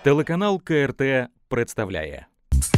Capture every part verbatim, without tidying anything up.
Телеканал КРТ представляє.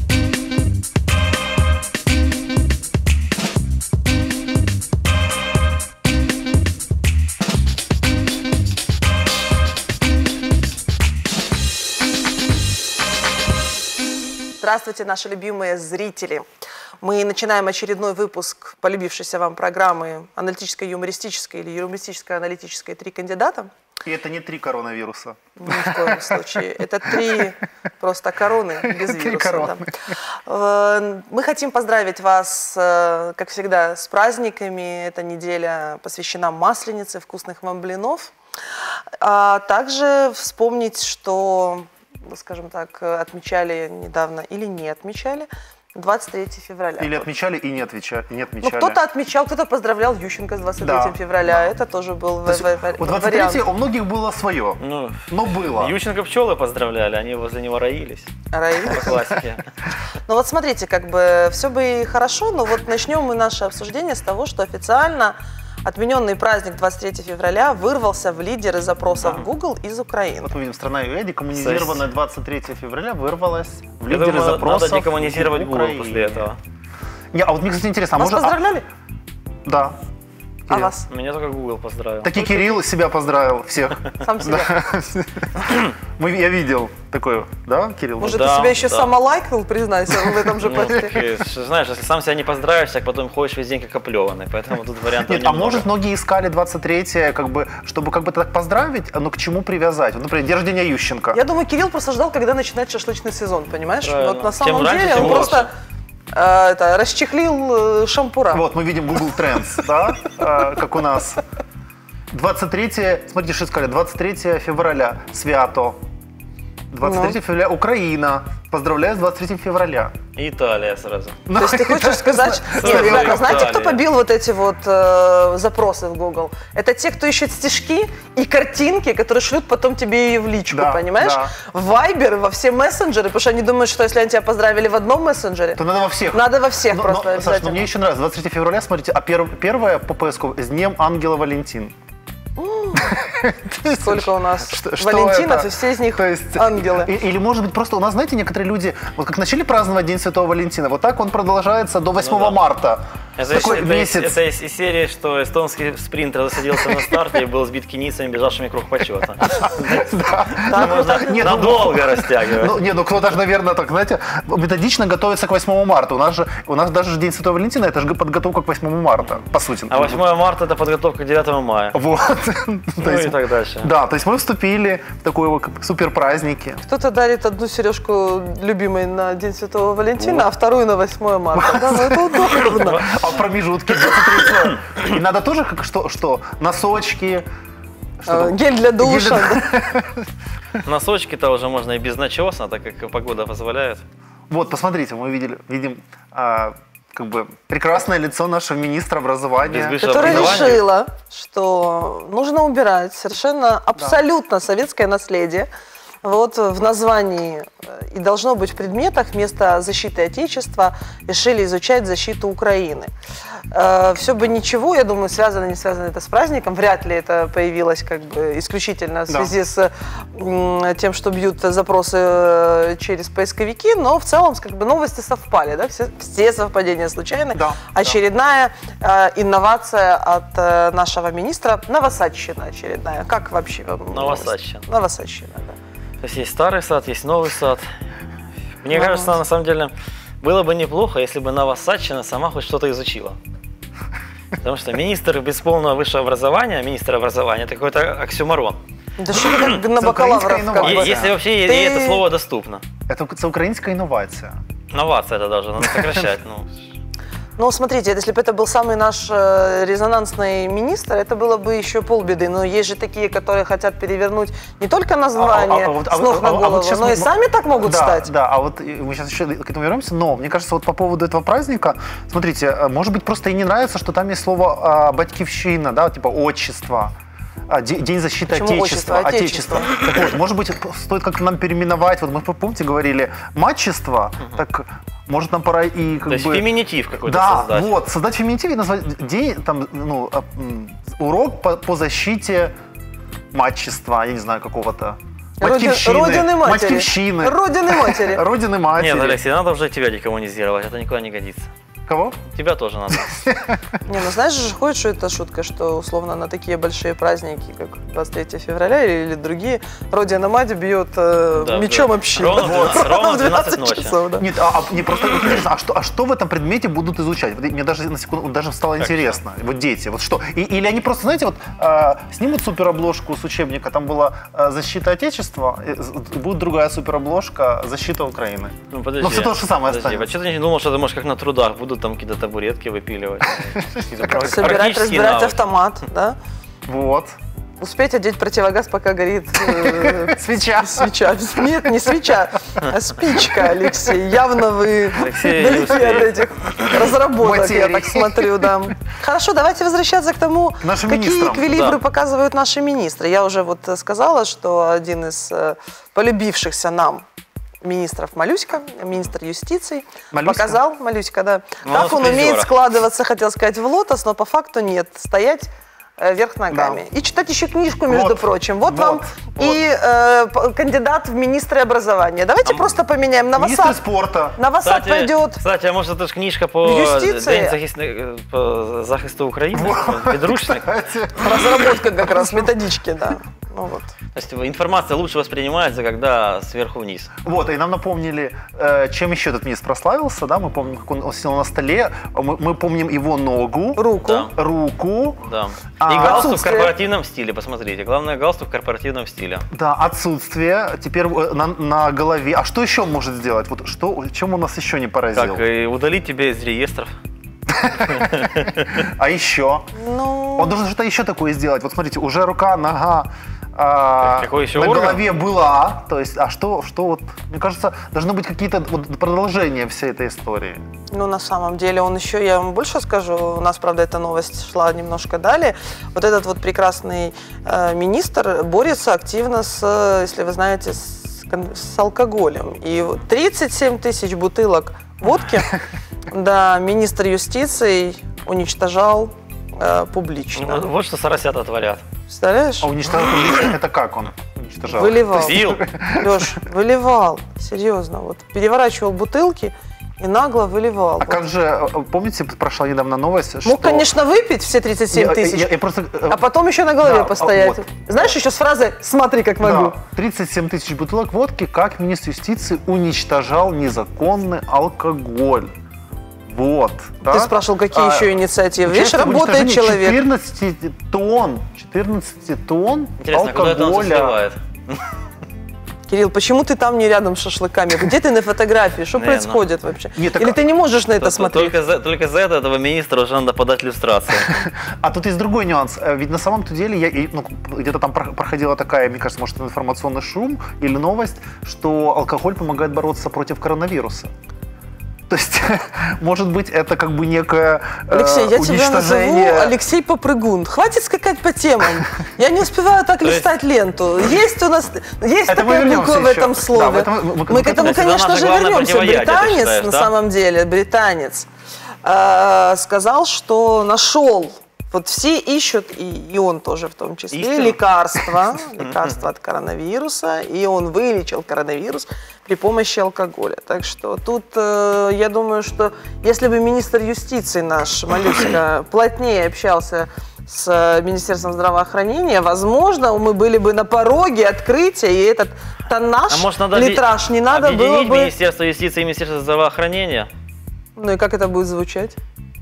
Здравствуйте, наши любимые зрители! Мы начинаем очередной выпуск полюбившейся вам программы аналитической, юмористической или юмористической-аналитической «Три кандидата». И это не три коронавируса. Ни в коем случае. Это три просто короны без вируса. Да. Мы хотим поздравить вас, как всегда, с праздниками. Эта неделя посвящена Масленице, вкусных вам блинов. А также вспомнить, что, скажем так, отмечали недавно или не отмечали двадцать третьего февраля. Или отмечали и не, отвечали, и не отмечали. Ну, кто-то отмечал, кто-то поздравлял Ющенко с двадцать третьего февраля. Да. Это тоже был в, в, в, у двадцать третьего у многих было свое, ну, но было. Ющенко пчелы поздравляли, они возле него роились. Роились? По классике. Ну вот смотрите, как бы все бы и хорошо, но вот начнем мы наше обсуждение с того, что официально отмененный праздник двадцать третьего февраля вырвался в лидеры запросов да. Google из Украины. Вот мы видим, страна ю эй, декоммунизированная двадцать третьего февраля, вырвалась в лидеры думаю, запросов. Надо декоммунизировать Google после этого. Не, а вот мне, кстати, интересно, а вас может... поздравляли? А... Да. А Кирилл. Вас? Меня только Google поздравил. Так и Кирилл себя поздравил, всех. Сам себя? Мы, я видел такое, да, Кирилл? Может, да, ты себя еще да. самолайкнул, признайся, в этом же посте. Ну, знаешь, если сам себя не поздравишь, так потом ходишь весь день как оплеванный, поэтому тут вариантов Нет, немного. а может, многие искали двадцать третье, как бы, чтобы как бы так поздравить, но к чему привязать? Вот, например, день рождения Ющенко. Я думаю, Кирилл просто ждал, когда начинает шашлычный сезон, понимаешь? Правильно. Вот на самом Чем раньше, деле тем он лучше. просто... Это, расчехлил шампура. Вот, мы видим Google Trends, да, как у нас. двадцать третье, смотрите, что сказали, двадцать третьего февраля, свято. двадцать третьего февраля, Украина. Поздравляю с двадцать третьим февраля. И Италия сразу. То есть ты хочешь сказать... Нет, ребята, знаете, кто побил вот эти вот э, запросы в Google? Это те, кто ищет стишки и картинки, которые шлют потом тебе ее в личку, да, понимаешь? Да. В Viber, во все мессенджеры, потому что они думают, что если они тебя поздравили в одном мессенджере, то надо во всех. Надо во всех но, просто но, обязательно. Саша, но мне еще нравится, двадцать третьего февраля, смотрите, а пер, первое по поиску с Днем Ангела Валентин. Сколько у нас что, Валентинов, что и все из них то есть, ангелы. Или, может быть, просто у нас, знаете, некоторые люди, вот как начали праздновать День Святого Валентина, вот так он продолжается до восьмого ну, да. марта. Это, Такой это, месяц. Это из, из серии, что эстонский спринтер засадился на старте и был сбит кенийцами, бежавшими круг почета. Надолго растягивать. Не, ну кто-то же, наверное, так, знаете, методично готовится к восьмому марта. У нас же у нас даже День Святого Валентина, это же подготовка к восьмому марта, по сути. А восьмое марта это подготовка к девятому мая. Вот. Ну и так дальше. Да, то есть мы вступили в такой вот супер праздники. Кто-то дарит одну сережку любимой на День Святого Валентина, а вторую на восьмое марта. Да, ну это удобно. А в промежутке двадцать третьего. И надо тоже как что, что носочки. А, гель для душа. Носочки-то уже можно и без начеса, так как погода позволяет. Вот, посмотрите, мы видели, видим а, как бы прекрасное лицо нашего министра образования. Которая решила, что нужно убирать совершенно абсолютно да. советское наследие. Вот в названии и должно быть в предметах вместо защиты Отечества решили изучать защиту Украины. Э, все бы ничего, я думаю, связано, не связано это с праздником, вряд ли это появилось как бы исключительно в связи да. с м, тем, что бьют запросы через поисковики, но в целом как бы новости совпали, да? все, все совпадения случайны. Да. Очередная да. э, инновация от э, нашего министра, новосадщина очередная. Как вообще? Новосадщина. Новосадщина, да. То есть есть старый сад, есть новый сад. Мне ага. кажется, на самом деле, было бы неплохо, если бы Новосадчина сама хоть что-то изучила. Потому что министр без полного высшего образования, министр образования, это какой-то оксюморон. Да что ты как на бакалавров? Как бы. Если вообще Ты... ей это слово доступно. Это украинская инновация. Инновация это даже, надо сокращать. Ну. Ну, смотрите, если бы это был самый наш э, резонансный министр, это было бы еще полбеды. Но есть же такие, которые хотят перевернуть не только название а, а, а, с ног а, на голову, а, а вот но мы, и сами так могут да, стать. Да, а вот мы сейчас еще к этому вернемся, но мне кажется, вот по поводу этого праздника, смотрите, может быть, просто и не нравится, что там есть слово а, «батькивщина», да, типа «отчество». А, День защиты Почему Отечества. Отечества. Так вот, может быть, стоит как-то нам переименовать. Вот мы, помните, говорили «матчество», угу. так может нам пора и как То есть бы... феминитив какой-то да, создать. Да, вот, создать феминитив и назвать день, там, ну, урок по, по защите матчества, я не знаю, какого-то. Батькивщины, Родины матери. Батькивщины. Родины матери. Родины матери. Нет, Алексей, надо уже тебя декоммунизировать, это никуда не годится. Кого? Тебя тоже надо. Не, ну знаешь же, ходит, что это шутка, что условно на такие большие праздники, как двадцать третьего февраля или, или другие, Родина-мать бьет э, Да, мечом да. общины. Ровно в двенадцать, ровно в двенадцать ночи. часов, да. Нет, а, а мне просто интересно, а что, а что в этом предмете будут изучать? Вот мне даже на секунду даже стало Как интересно. Вот дети, вот что? И- или они просто, знаете, вот э, снимут суперобложку с учебника, там была э, защита Отечества, и з- будет другая суперобложка защита Украины. Ну, подожди. Но все то же самое Подожди, останется. а что ты не думал, что ты можешь как на трудах будут там какие-то табуретки выпиливать? Собирать, Практические разбирать навыки. автомат, да? Вот. Успеть одеть противогаз, пока горит э, Свеча. свеча. Нет, не свеча, а спичка, Алексей. Явно вы Алексей не далеки от успеет. этих разработок, я Материй. так смотрю, да. Хорошо, давайте возвращаться к тому, нашим какие министрам. эквилибры Да. показывают наши министры. Я уже вот сказала, что один из э, полюбившихся нам министров Малюська, министр юстиции, Малюська? показал, Малюська, да, Ну, он как он в умеет призерах. складываться, хотел сказать, в лотос, но по факту нет, стоять э, вверх ногами. И читать еще книжку, между Вот, прочим. Вот, вот, вам вот. и э, п- кандидат в министры образования. Давайте просто поменяем. Министр Новосад, спорта. Новосад Кстати, пойдет. Кстати, а может это ж книжка по Юстиции? День захисти- по захисту України? Підручник? То Кстати. Разработка как раз методички, да. Ну вот. есть информация лучше воспринимается, когда сверху вниз. Вот, и нам напомнили, э, чем еще этот министр прославился, да, мы помним, как он, он сидел на столе, мы, мы помним его ногу, Руку. Да. руку, Да. А, И галстук в отсутствие. корпоративном стиле, посмотрите. Главное, галстук в корпоративном стиле. да, отсутствие, теперь э, на, на голове. А что еще он может сделать? Вот что, чем он нас еще не поразил? Как и удалить тебя из реестров. А еще? Ну, Он должен что-то еще такое сделать. Вот смотрите, уже рука, нога а, Какой еще на орган? голове была. То есть, а что, что вот, мне кажется, должно быть какие-то вот продолжения всей этой истории. ну, на самом деле, он еще, я вам больше скажу, у нас, правда, эта новость шла немножко далее. Вот этот вот прекрасный э, министр борется активно с, э, если вы знаете, с, кон- с алкоголем. И вот тридцать семь тысяч бутылок водки, да, министр юстиции уничтожал э, публично. Вот что соросята творят. Представляешь? А уничтожал публично, это как он уничтожал? Выливал. Пил. Леш, выливал, серьезно. Вот переворачивал бутылки и нагло выливал. А Вот. как же, э, помните, прошла недавно новость, что... Мог, конечно, выпить все тридцать семь Я- тысяч, я- я просто, э, а потом еще на голове да, а постоять. вот. Знаешь, еще с фразой «смотри, как могу». Да, тридцать семь тысяч бутылок водки, как министр юстиции уничтожал незаконный алкоголь. Вот. Ты да? спрашивал, какие А, еще инициативы. Видишь, участие в работает уничтожении человек. четырнадцать тонн, четырнадцать тонн Интересно, куда это он алкоголя. сливает? Кирилл, почему ты там не рядом с шашлыками? Где ты на фотографии? Что Не, происходит вообще? Не, так- Или ты не можешь на это Только- смотреть? Только за, только за это этого министра уже надо подать люстрацию. А тут есть другой нюанс. Э, Ведь на самом-то деле я, и, ну, где-то там про- проходила такая, мне кажется, может, информационный шум или новость, что алкоголь помогает бороться против коронавируса. То есть, может быть, это как бы некое э, Алексей, я тебя назову уничтожение... Алексей Попрыгун. Хватит скакать по темам. Я не успеваю так есть- листать ленту. Есть у нас, есть Это мы такая вернемся буква в еще. этом Да, слове. в этом мы- мы- Мы к этому, Всегда конечно наше же, главное вернемся. противоядие, ты Британец, считаешь, на да? самом деле, британец, э, сказал, что нашел. Вот все ищут, и, и он тоже в том числе, Истину. лекарства, лекарства от коронавируса, и он вылечил коронавирус при помощи алкоголя. Так что тут, э, я думаю, что если бы министр юстиции наш, Малюська, плотнее общался с э, Министерством здравоохранения, возможно, мы были бы на пороге открытия, и этот тоннаж, А может, надо объ- литраж не надо было объединить бы... Министерство юстиции и Министерство здравоохранения? Ну и как это будет звучать?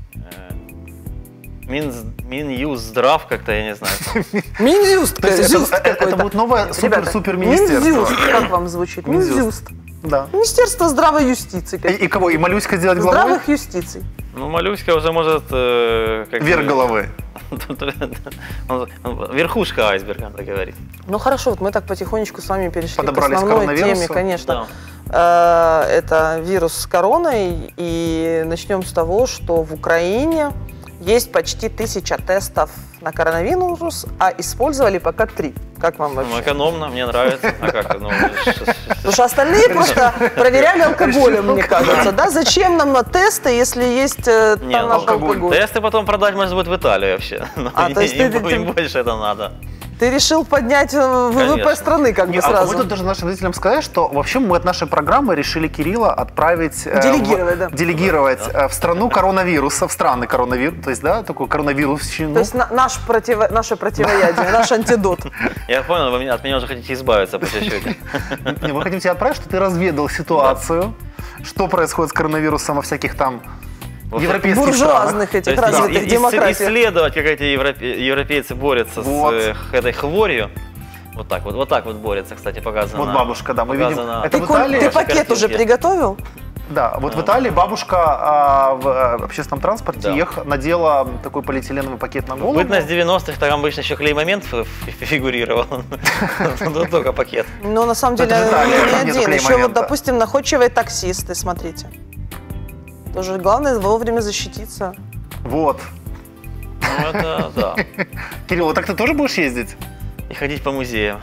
Мин, Минюзздрав как-то, я не знаю. Минзюст, То есть это, зюст это- это какой-то. будет новое Ребята, супер-супер министерство. Минзюст, как вам звучит? Минзюст. Минзюст. Да. Министерство здравой юстиции. И, и кого? И Малюська сделать главой? Здравых юстиций. Ну, Малюська уже может... э, как Вверх бы- головы. Он- он- Верхушка айсберга, надо говорить. Ну хорошо, вот мы так потихонечку с вами перешли Подобрались к к основной коронавирусу? теме, конечно. Да. Э, Это вирус с короной. И начнем с того, что в Украине есть почти тысяча тестов на коронавирус, а использовали пока три. Как вам Ну, вообще? экономно, мне нравится. А как? Ну, ш- ш- Потому что остальные просто проверяли алкоголем, мне кажется. Да? Зачем нам на тесты, если есть э, Не, ну, тоннаж алкоголь. алкоголя? тесты потом продать можно будет в Италии вообще. Но А, им- то есть им, ты- ты- им больше это надо. Ты решил поднять ВВП Конечно. страны как бы Не, а сразу. мы тут даже нашим зрителям сказать, что вообще мы от нашей программы решили Кирилла отправить... э, Делегировать, в, да. Делегировать э, в страну коронавируса, в страны коронавируса, то есть, да, такую коронавирусщину. То есть на- наш противо, наше противоядие, наш антидот. Я понял, вы меня- от меня уже хотите избавиться по чуть-чуть. Не, мы хотим тебя отправить, что ты разведал ситуацию, что происходит с коронавирусом во всяких там Вот европейских странах. Буржуазных То этих есть развитых ис- ис- демократий. исследовать, как эти европе- европейцы борются Вот. с э, этой хворью. Вот так вот, вот так вот борются, кстати, показано. Вот бабушка, да, мы видим. показано. Это Ты, в кон- Италии? ты Ваши пакет уже картинки. приготовил? Да, вот в Италии бабушка а, в э, общественном транспорте Да. ех- надела такой полиэтиленовый пакет на В голову. бытность девяностых там обычно еще клей-момент фи- фи- фигурировал. Тут только пакет. Но на самом деле Это в Италии, не там нету один. Еще вот, клей-момента. допустим, находчивые таксисты, смотрите. Тоже главное вовремя защититься. Вот. Ну это да. Кирилл, вот так ты тоже будешь ездить? И ходить по музеям.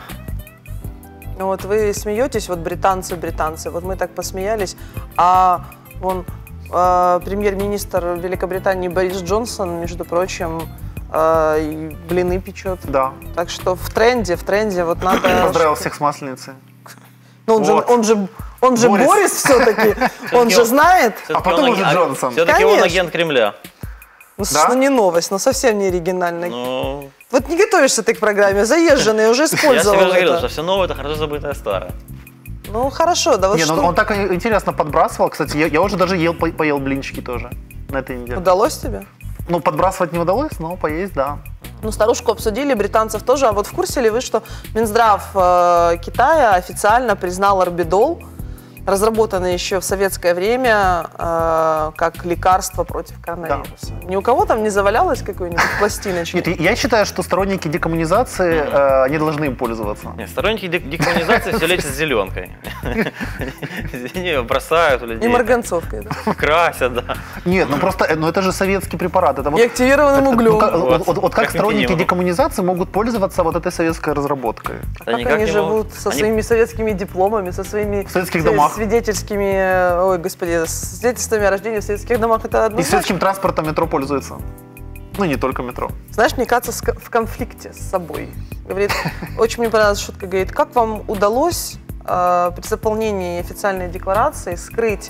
Ну вот вы смеетесь, вот британцы, британцы, вот мы так посмеялись, а вон э, премьер-министр Великобритании Борис Джонсон, между прочим, э, и блины печет. Да. Так что в тренде, в тренде вот надо... Поздравил всех с Масленицей. Ну, он, же, Вот. он же, он же Борис. Борис все-таки, он же знает. А потом уже Джонсон. Все-таки он Конечно. агент Кремля. Ну, Да? слушай, ну, не новость, но совсем не оригинальная. Ну, Вот не готовишься ты к программе, заезженный, уже я использовал себе уже говорил, это. что все новое, это хорошо забытое старое. Ну, хорошо, да вот Не, что ну он так интересно подбрасывал. Кстати, я, я уже даже ел, по- поел блинчики тоже на этой неделе. удалось тебе? Ну, подбрасывать не удалось, но поесть, да. Ну, старушку обсудили, британцев тоже. А вот в курсе ли вы, что Минздрав э, Китая официально признал орбидол, разработанный еще в советское время э, как лекарство против коронавируса? Ни у кого там не завалялось какой-нибудь пластиночки? Нет, я считаю, что сторонники декоммунизации э, не должны им пользоваться. Нет, сторонники дек- декоммунизации все лечат зеленкой. Они бросают у И людей, марганцовкой, да? А красят, да. Нет, ну просто, э, ну это же советский препарат. Это вот, И активированным ну, углем. как, вот, Вот. вот- вот как Как сторонники минимум. декоммунизации могут пользоваться вот этой советской разработкой? А Да как никак они не живут могут. со Они- своими советскими дипломами, со своими В советских све- домах. свидетельскими, ой, господи, свидетельствами о рождении в советских домах? Это И одно. советским транспортом метро пользуется. Ну, не только метро. Знаешь, мне кажется, с ко- в конфликте с собой. Говорит, очень мне понравилась шутка, говорит, как вам удалось э, при заполнении официальной декларации скрыть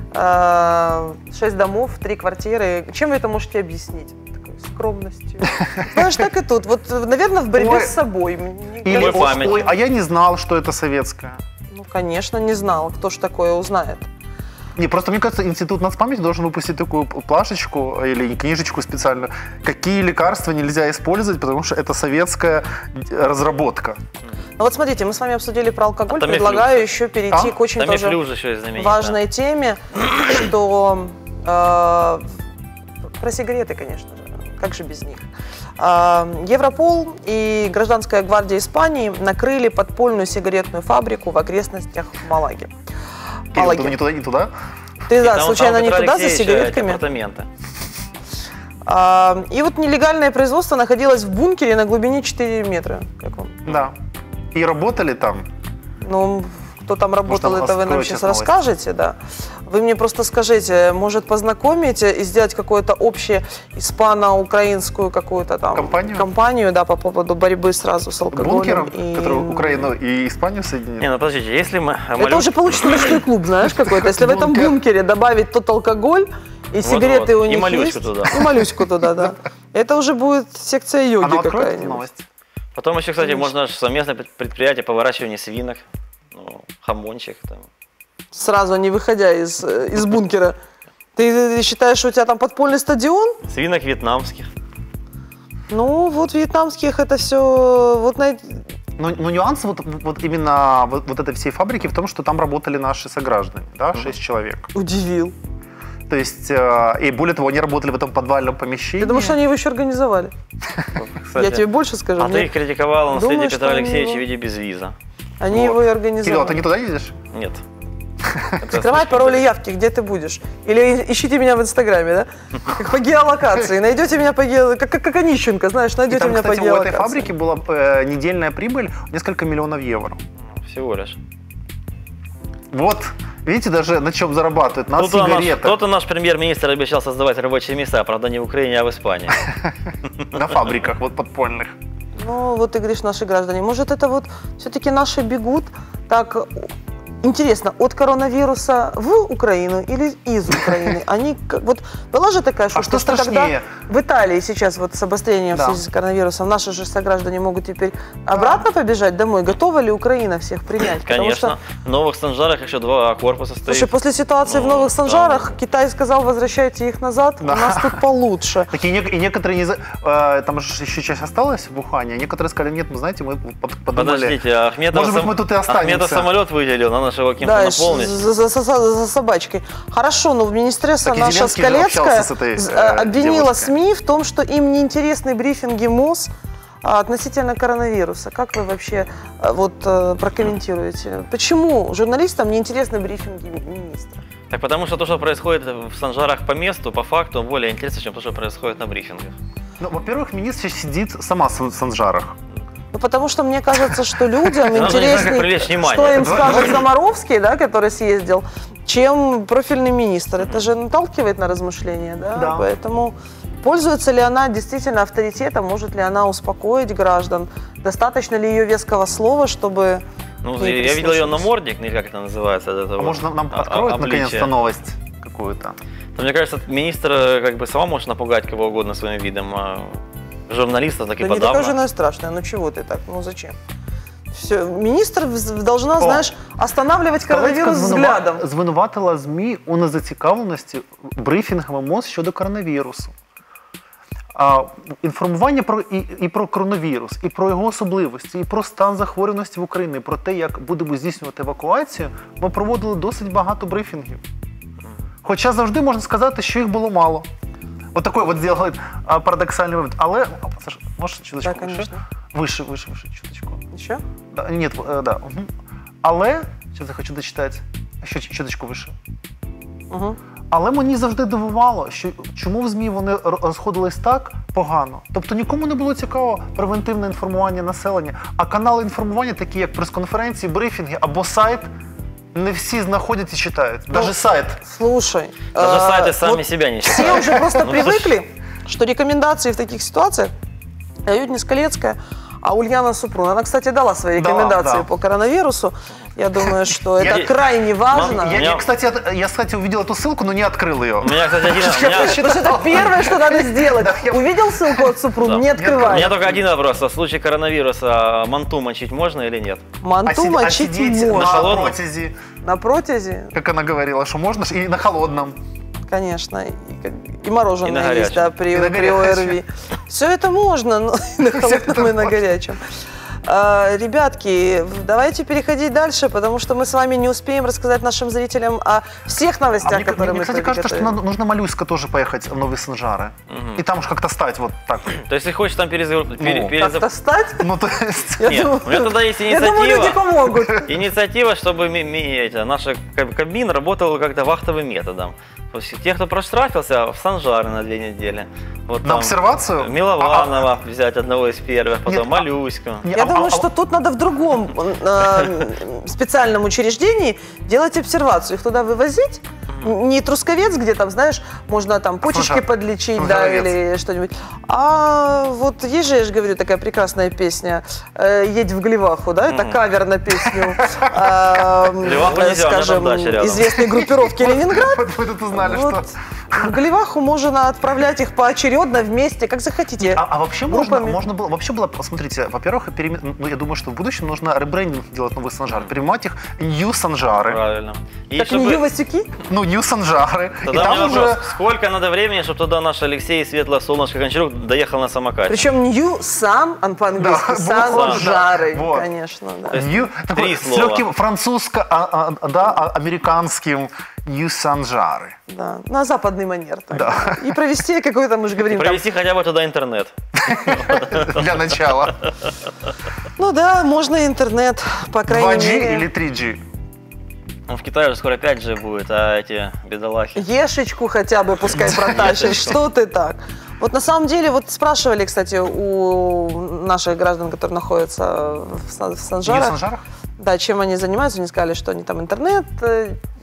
э, шесть домов, три квартиры? Чем вы это можете объяснить? Такой скромностью. Знаешь, так и тут. Вот, наверное, в борьбе Ой. с собой. Мне Или, Мой кажется, ой, память. ой, а я не знал, что это советское. ну, конечно, не знал, кто ж такое узнает. Не, просто мне кажется, Институт нацпамяти должен выпустить такую плашечку или книжечку специальную, какие лекарства нельзя использовать, потому что это советская разработка. Ну вот смотрите, мы с вами обсудили про алкоголь, А Тамифлю. предлагаю еще перейти А? к очень тоже Тамифлю же еще и знаменитая. важной теме, что э, про сигареты, конечно же, как же без них. Э, Европол и Гражданская гвардия Испании накрыли подпольную сигаретную фабрику в окрестностях Малаги. Кирилл, Малаги. ты не туда, не туда? Ты, И да, там- случайно там не Петра туда за Алексеевича сигаретками? апартаменты. А, и вот нелегальное производство находилось в бункере на глубине четыре метра. Как вам? Да. И работали там. Ну, кто там работал, Может, это вы нам раскроете сейчас новость? расскажете, да. Вы мне просто скажите, может, познакомите и сделать какую-то общую испано-украинскую какую-то там Компанию? компанию, да, по поводу борьбы сразу с алкоголем. Бункером, и- который Украину и Испанию соединит. Не, ну подождите, если мы... Это уже получится ночной клуб, знаешь, какой-то. Если в этом Бункер. бункере добавить тот алкоголь, и Вот-вот. сигареты у И них моллюську есть, туда. и моллюську туда, да. Это уже будет секция йоги Она откроет эту какая-нибудь. новость? Потом еще, кстати, Конечно. можно ж совместное пред- предприятие по выращиванию свинок, ну, хамончик там. Сразу не выходя из, э, из бункера. Ты, ты считаешь, что у тебя там подпольный стадион? Свинок вьетнамских. Ну, вот вьетнамских это все... Вот на... Но, но нюанс вот, вот именно вот, вот этой всей фабрики в том, что там работали наши сограждане, да, шесть человек. Удивил. То есть, э, и более того, они работали в этом подвальном помещении. Ты думаешь, что они его еще организовали? Кстати, Я тебе больше скажу. А мне- ты их критиковал наследие Думаю, Петра что Алексеевича они в виде безвиза. Они Вот. его и Кирилл, а организовали. ты не туда едешь? Нет. Открывай пароли явки, где ты будешь. Или ищите меня в Инстаграме, да? Как по геолокации. Найдете меня по геолокации. Как, как, как Онищенко, знаешь, И найдете там, меня по кстати, у этой геолокации. фабрики была э, недельная прибыль несколько миллионов евро. Всего лишь. Вот, видите, даже на чем зарабатывают, на Кто-то наш, сигаретах, кто-то наш премьер-министр обещал создавать рабочие места, правда не в Украине, а в Испании. на фабриках вот подпольных. Ну, вот ты говоришь, наши граждане. Может, это вот все-таки наши бегут так... Интересно, от коронавируса в Украину или из Украины? Они, вот была же такая шутка, а что, что когда в Италии сейчас вот с обострением да. в связи с коронавирусом наши же сограждане могут теперь обратно да. побежать домой, готова ли Украина всех принять? Конечно. Что... В Новых Санжарах еще два корпуса стоит. Слушай, после ситуации ну, в Новых Санжарах да. Китай сказал, возвращайте их назад, да. у нас тут получше. Так и, не, и некоторые, не, э, там же еще часть осталась в Ухане, а некоторые сказали, нет, ну знаете, мы подумали. Подождите, Ахметов, может быть, мы тут и останемся. Ахметов самолет выделил, надо его кем-то да, наполнить. За, за, за, за собачкой. Хорошо, но министресса наша Скалецкая этой, э, обвинила девушкой. СМИ в том, что им неинтересны брифинги МОЗ относительно коронавируса. Как вы вообще вот прокомментируете? Почему журналистам неинтересны брифинги министра? Так потому что то, что происходит в Санжарах по месту, по факту, более интересно, чем то, что происходит на брифингах. Ну, во-первых, министр сидит сама в Санжарах. Ну, потому что мне кажется, что людям интереснее, что им скажет Замаровский, да, который съездил, чем профильный министр. Это же наталкивает на размышления, да? Да. Поэтому пользуется ли она действительно авторитетом, может ли она успокоить граждан, достаточно ли ее веского слова, чтобы... Ну, я видел ее намордник, или как это называется. Это а вот, может нам а, откроют наконец-то новость какую-то? Но, мне кажется, министр как бы сама может напугать кого угодно своим видом. А журналистов так и да подавно. Не такая же она страшная, ну чего ты так, ну зачем? Все, министр должна, О, знаєш, останавливать коронавірус взглядом. Звинуватила ЗМІ у незацікавленості брифінгами МОЗ щодо коронавірусу. А, інформування про, і, і про коронавірус, і про його особливості, і про стан захворюваності в Україні, про те, як будемо здійснювати евакуацію, ми проводили досить багато брифінгів. Хоча завжди можна сказати, що їх було мало. Вот такой вот сделал парадоксальный вывод. Але, Саша, можешь чуточку да, выше? Выше, выше, выше, чуточку. Еще? Да, нет, да. Угу. Але, сейчас я хочу дочитати, ще чуточку вище. Угу. Але мені завжди дивувало, що чому в ЗМІ вони розходились так погано. Тобто нікому не було цікаво превентивне інформування населення, а канали інформування, такі як прес-конференції, брифінги або сайт, не все находят и читают. Даже ну, сайт. Слушай. Даже а, сайты сами вот себя не читают. Все уже просто привыкли, что рекомендации в таких ситуациях дают не Скалецкая, а Ульяна Супрун. Она, кстати, дала свои рекомендации да, да. по коронавирусу. Я думаю, что это я, крайне важно. Я, я, кстати, я, кстати, увидел эту ссылку, но не открыл ее. У меня, кстати, один... Потому что это первое, что надо сделать. Увидел ссылку от Супрун, не открывай. У меня только один вопрос. В случае коронавируса манту мочить можно или нет? Манту мочить можно. На протязе. На протязе? Как она говорила, что можно, и на холодном. Конечно, и, и мороженое и есть, да, при, при ОРВИ. Все это можно, но на холодном и на горячем. А, ребятки, давайте переходить дальше, потому что мы с вами не успеем рассказать нашим зрителям о всех новостях, а мне, которые мне, мы кстати, кажется, что надо, нужно Малюська тоже поехать в Новые Санжары. Угу. И там уж как-то стать вот так. То есть, если хочешь там перезап... Ну, пере... перезап... Как-то стать? Ну, то есть... Нет, думаю, у меня тогда есть инициатива. Я думаю, люди помогут. Инициатива, чтобы наш Кабмин работал как-то вахтовым методом. То есть, те, кто проштрафился, в Санжары на две недели. Вот на там обсервацию? Милованова а, взять одного из первых, потом нет, Малюську. А, я а, думаю, а, что а, тут надо в другом э, специальном учреждении делать обсервацию. Их туда вывозить. Не Трусковец, где там, знаешь, можно там почечки Слушай, подлечить, да, или что-нибудь. А вот есть же, я же говорю, такая прекрасная песня «Едь в Глеваху», да, это кавер на песню, скажем, известной группировки «Ленинград». Вы тут узнали, что... В Глеваху можно отправлять их поочередно вместе, как захотите. А, а вообще можно, можно было, вообще было, посмотрите, во-первых, перем... ну, я думаю, что в будущем нужно ребрендинг делать Новые Санжары, переименовать их Нью Санжары. Правильно. И как чтобы... Нью Васюки? Ну, Нью Санжары. Тогда и там уже... вопрос, сколько надо времени, чтобы туда наш Алексей Светлое Солнышко Гончарук доехал на самокате? Причем Нью Сан, по-английски, да, Санжары, вот. Конечно. Да. Нью, такой, с легким французско, а, а, да, американским Нью Санжары. Да, на западный манер. Так. Да. И провести какой-то, мы же говорим... И провести там... хотя бы туда интернет. Для начала. Ну да, можно интернет, по крайней мере. два джи или три джи? Ну, в Китае уже скоро пять джи будет, а эти бедолахи... Ешечку хотя бы пускай протащишь, что ты так? Вот на самом деле, вот спрашивали, кстати, у наших граждан, которые находятся в Санжарах. В Санжарах? Да, чем они занимаются, они сказали, что они там интернет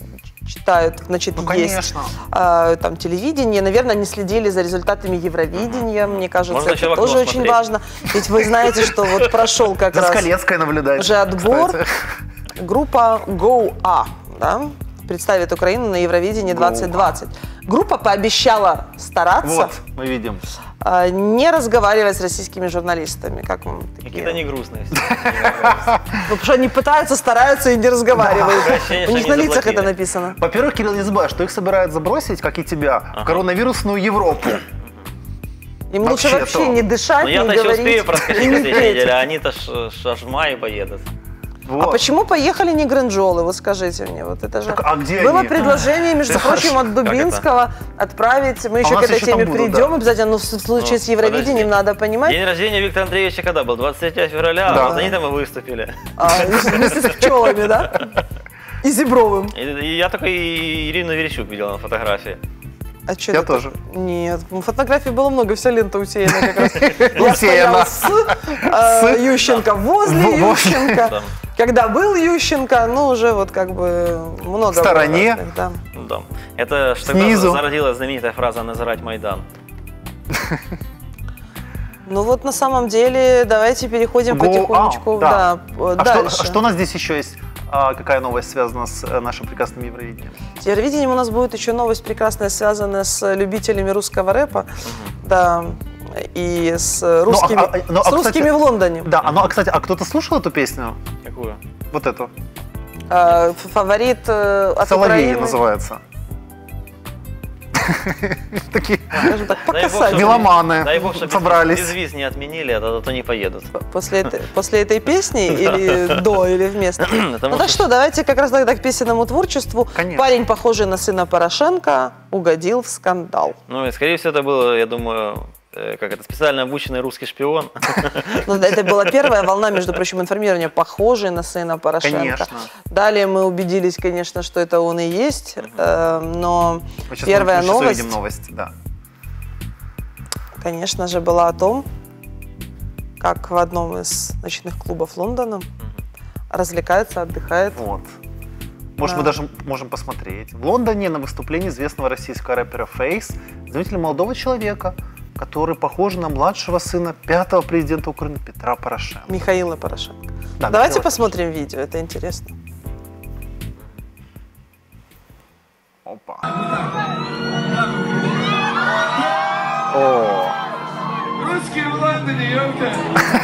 читают, значит, Ну, есть конечно. э, там телевидение, наверное, они следили за результатами Евровидения, мне кажется, Можно еще в это окно тоже очень смотреть. важно. Ведь вы знаете, что вот прошел как За раз Скалецкой наблюдать. уже отбор, кстати. группа Go-A, да, представит Украину на Евровидении двадцать двадцать. Группа пообещала стараться, Вот, мы видим. э, не разговаривать с российскими журналистами, как вам такие? Какие-то не грустные. Ну, потому что они пытаются, стараются и не разговаривают. Да, ощущение, У что них они на лицах заплатили. это написано. Во-первых, Кирилл, не забывай, что их собирают забросить, как и тебя, в коронавирусную Европу. Им лучше Вообще-то. вообще не дышать, Но не я-то еще говорить. успею и проскочить не на следующей петь. неделе, а они-то ж ж аж в мае поедут. Вот. А почему поехали не гринджолы? Вот скажите мне, вот это же Так, а где было они? предложение, между Это прочим, хорошо. от Дубинского отправить. Мы А еще у к нас этой еще там теме будут, придем да. обязательно. Но в случае Ну, с Евровидением подожди. надо понимать. День рождения Виктора Андреевича когда был? двадцать третьего февраля, Да. а вот они там и выступили. А, вместе с пчелами, да? И Зебровым. И, и я только и Ирину Верещук видел на фотографии. А что Я это? тоже. Нет, фотографий было много, вся лента усеяна как раз. Я Усеяна. стояла с э, Ющенко, возле Во- возле. Ющенко. Там, Когда был Ющенко, ну уже вот как бы много. В стороне. было разных, да. ну, там. Это что тогда Снизу. зародилась знаменитая фраза «назирать Майдан». Ну вот на самом деле давайте переходим Go потихонечку out, да. да. э, А дальше. что, а что у нас здесь еще есть? А, какая новость связана с э, нашим прекрасным Евровидением? С Евровидением у нас будет еще новость прекрасная, связанная с любителями русского рэпа, да, и с русскими, а- а- ну, а, с русскими кстати, в Лондоне. Да, а, ну, а, кстати, а кто-то слушал эту песню? Какую? Вот эту? Э, фаворит э, от «Соловей» Украины, называется. Такие скажем так, по Дай бог, касательной. чтоб- меломаны Дай бог, чтобы собрались. без виз не отменили, а то не поедут. После этой, после этой песни или до, или вместо? Потому Ну так что, давайте как раз тогда к песенному творчеству. Конечно. Парень, похожий на сына Порошенко, угодил в скандал. Ну, и, скорее всего, это был, я думаю, э, как это, специально обученный русский шпион. Ну, это была первая волна, между прочим, информирования, похожий на сына Порошенко. Конечно. Далее мы убедились, конечно, что это он и есть, э, но Вот сейчас первая мы, мы сейчас новость, увидим новость, да. конечно же, была о том, как в одном из ночных клубов Лондона развлекается, отдыхает. Вот. Может, Да. мы даже можем посмотреть. В Лондоне на выступлении известного российского рэпера Фейс заметили молодого человека, который похож на младшего сына пятого президента Украины Петра Порошенко. Михаила Порошенко. Да, Давайте Михаила посмотрим видео, это интересно. Опа. О, Русские в Лондоне, ёпта!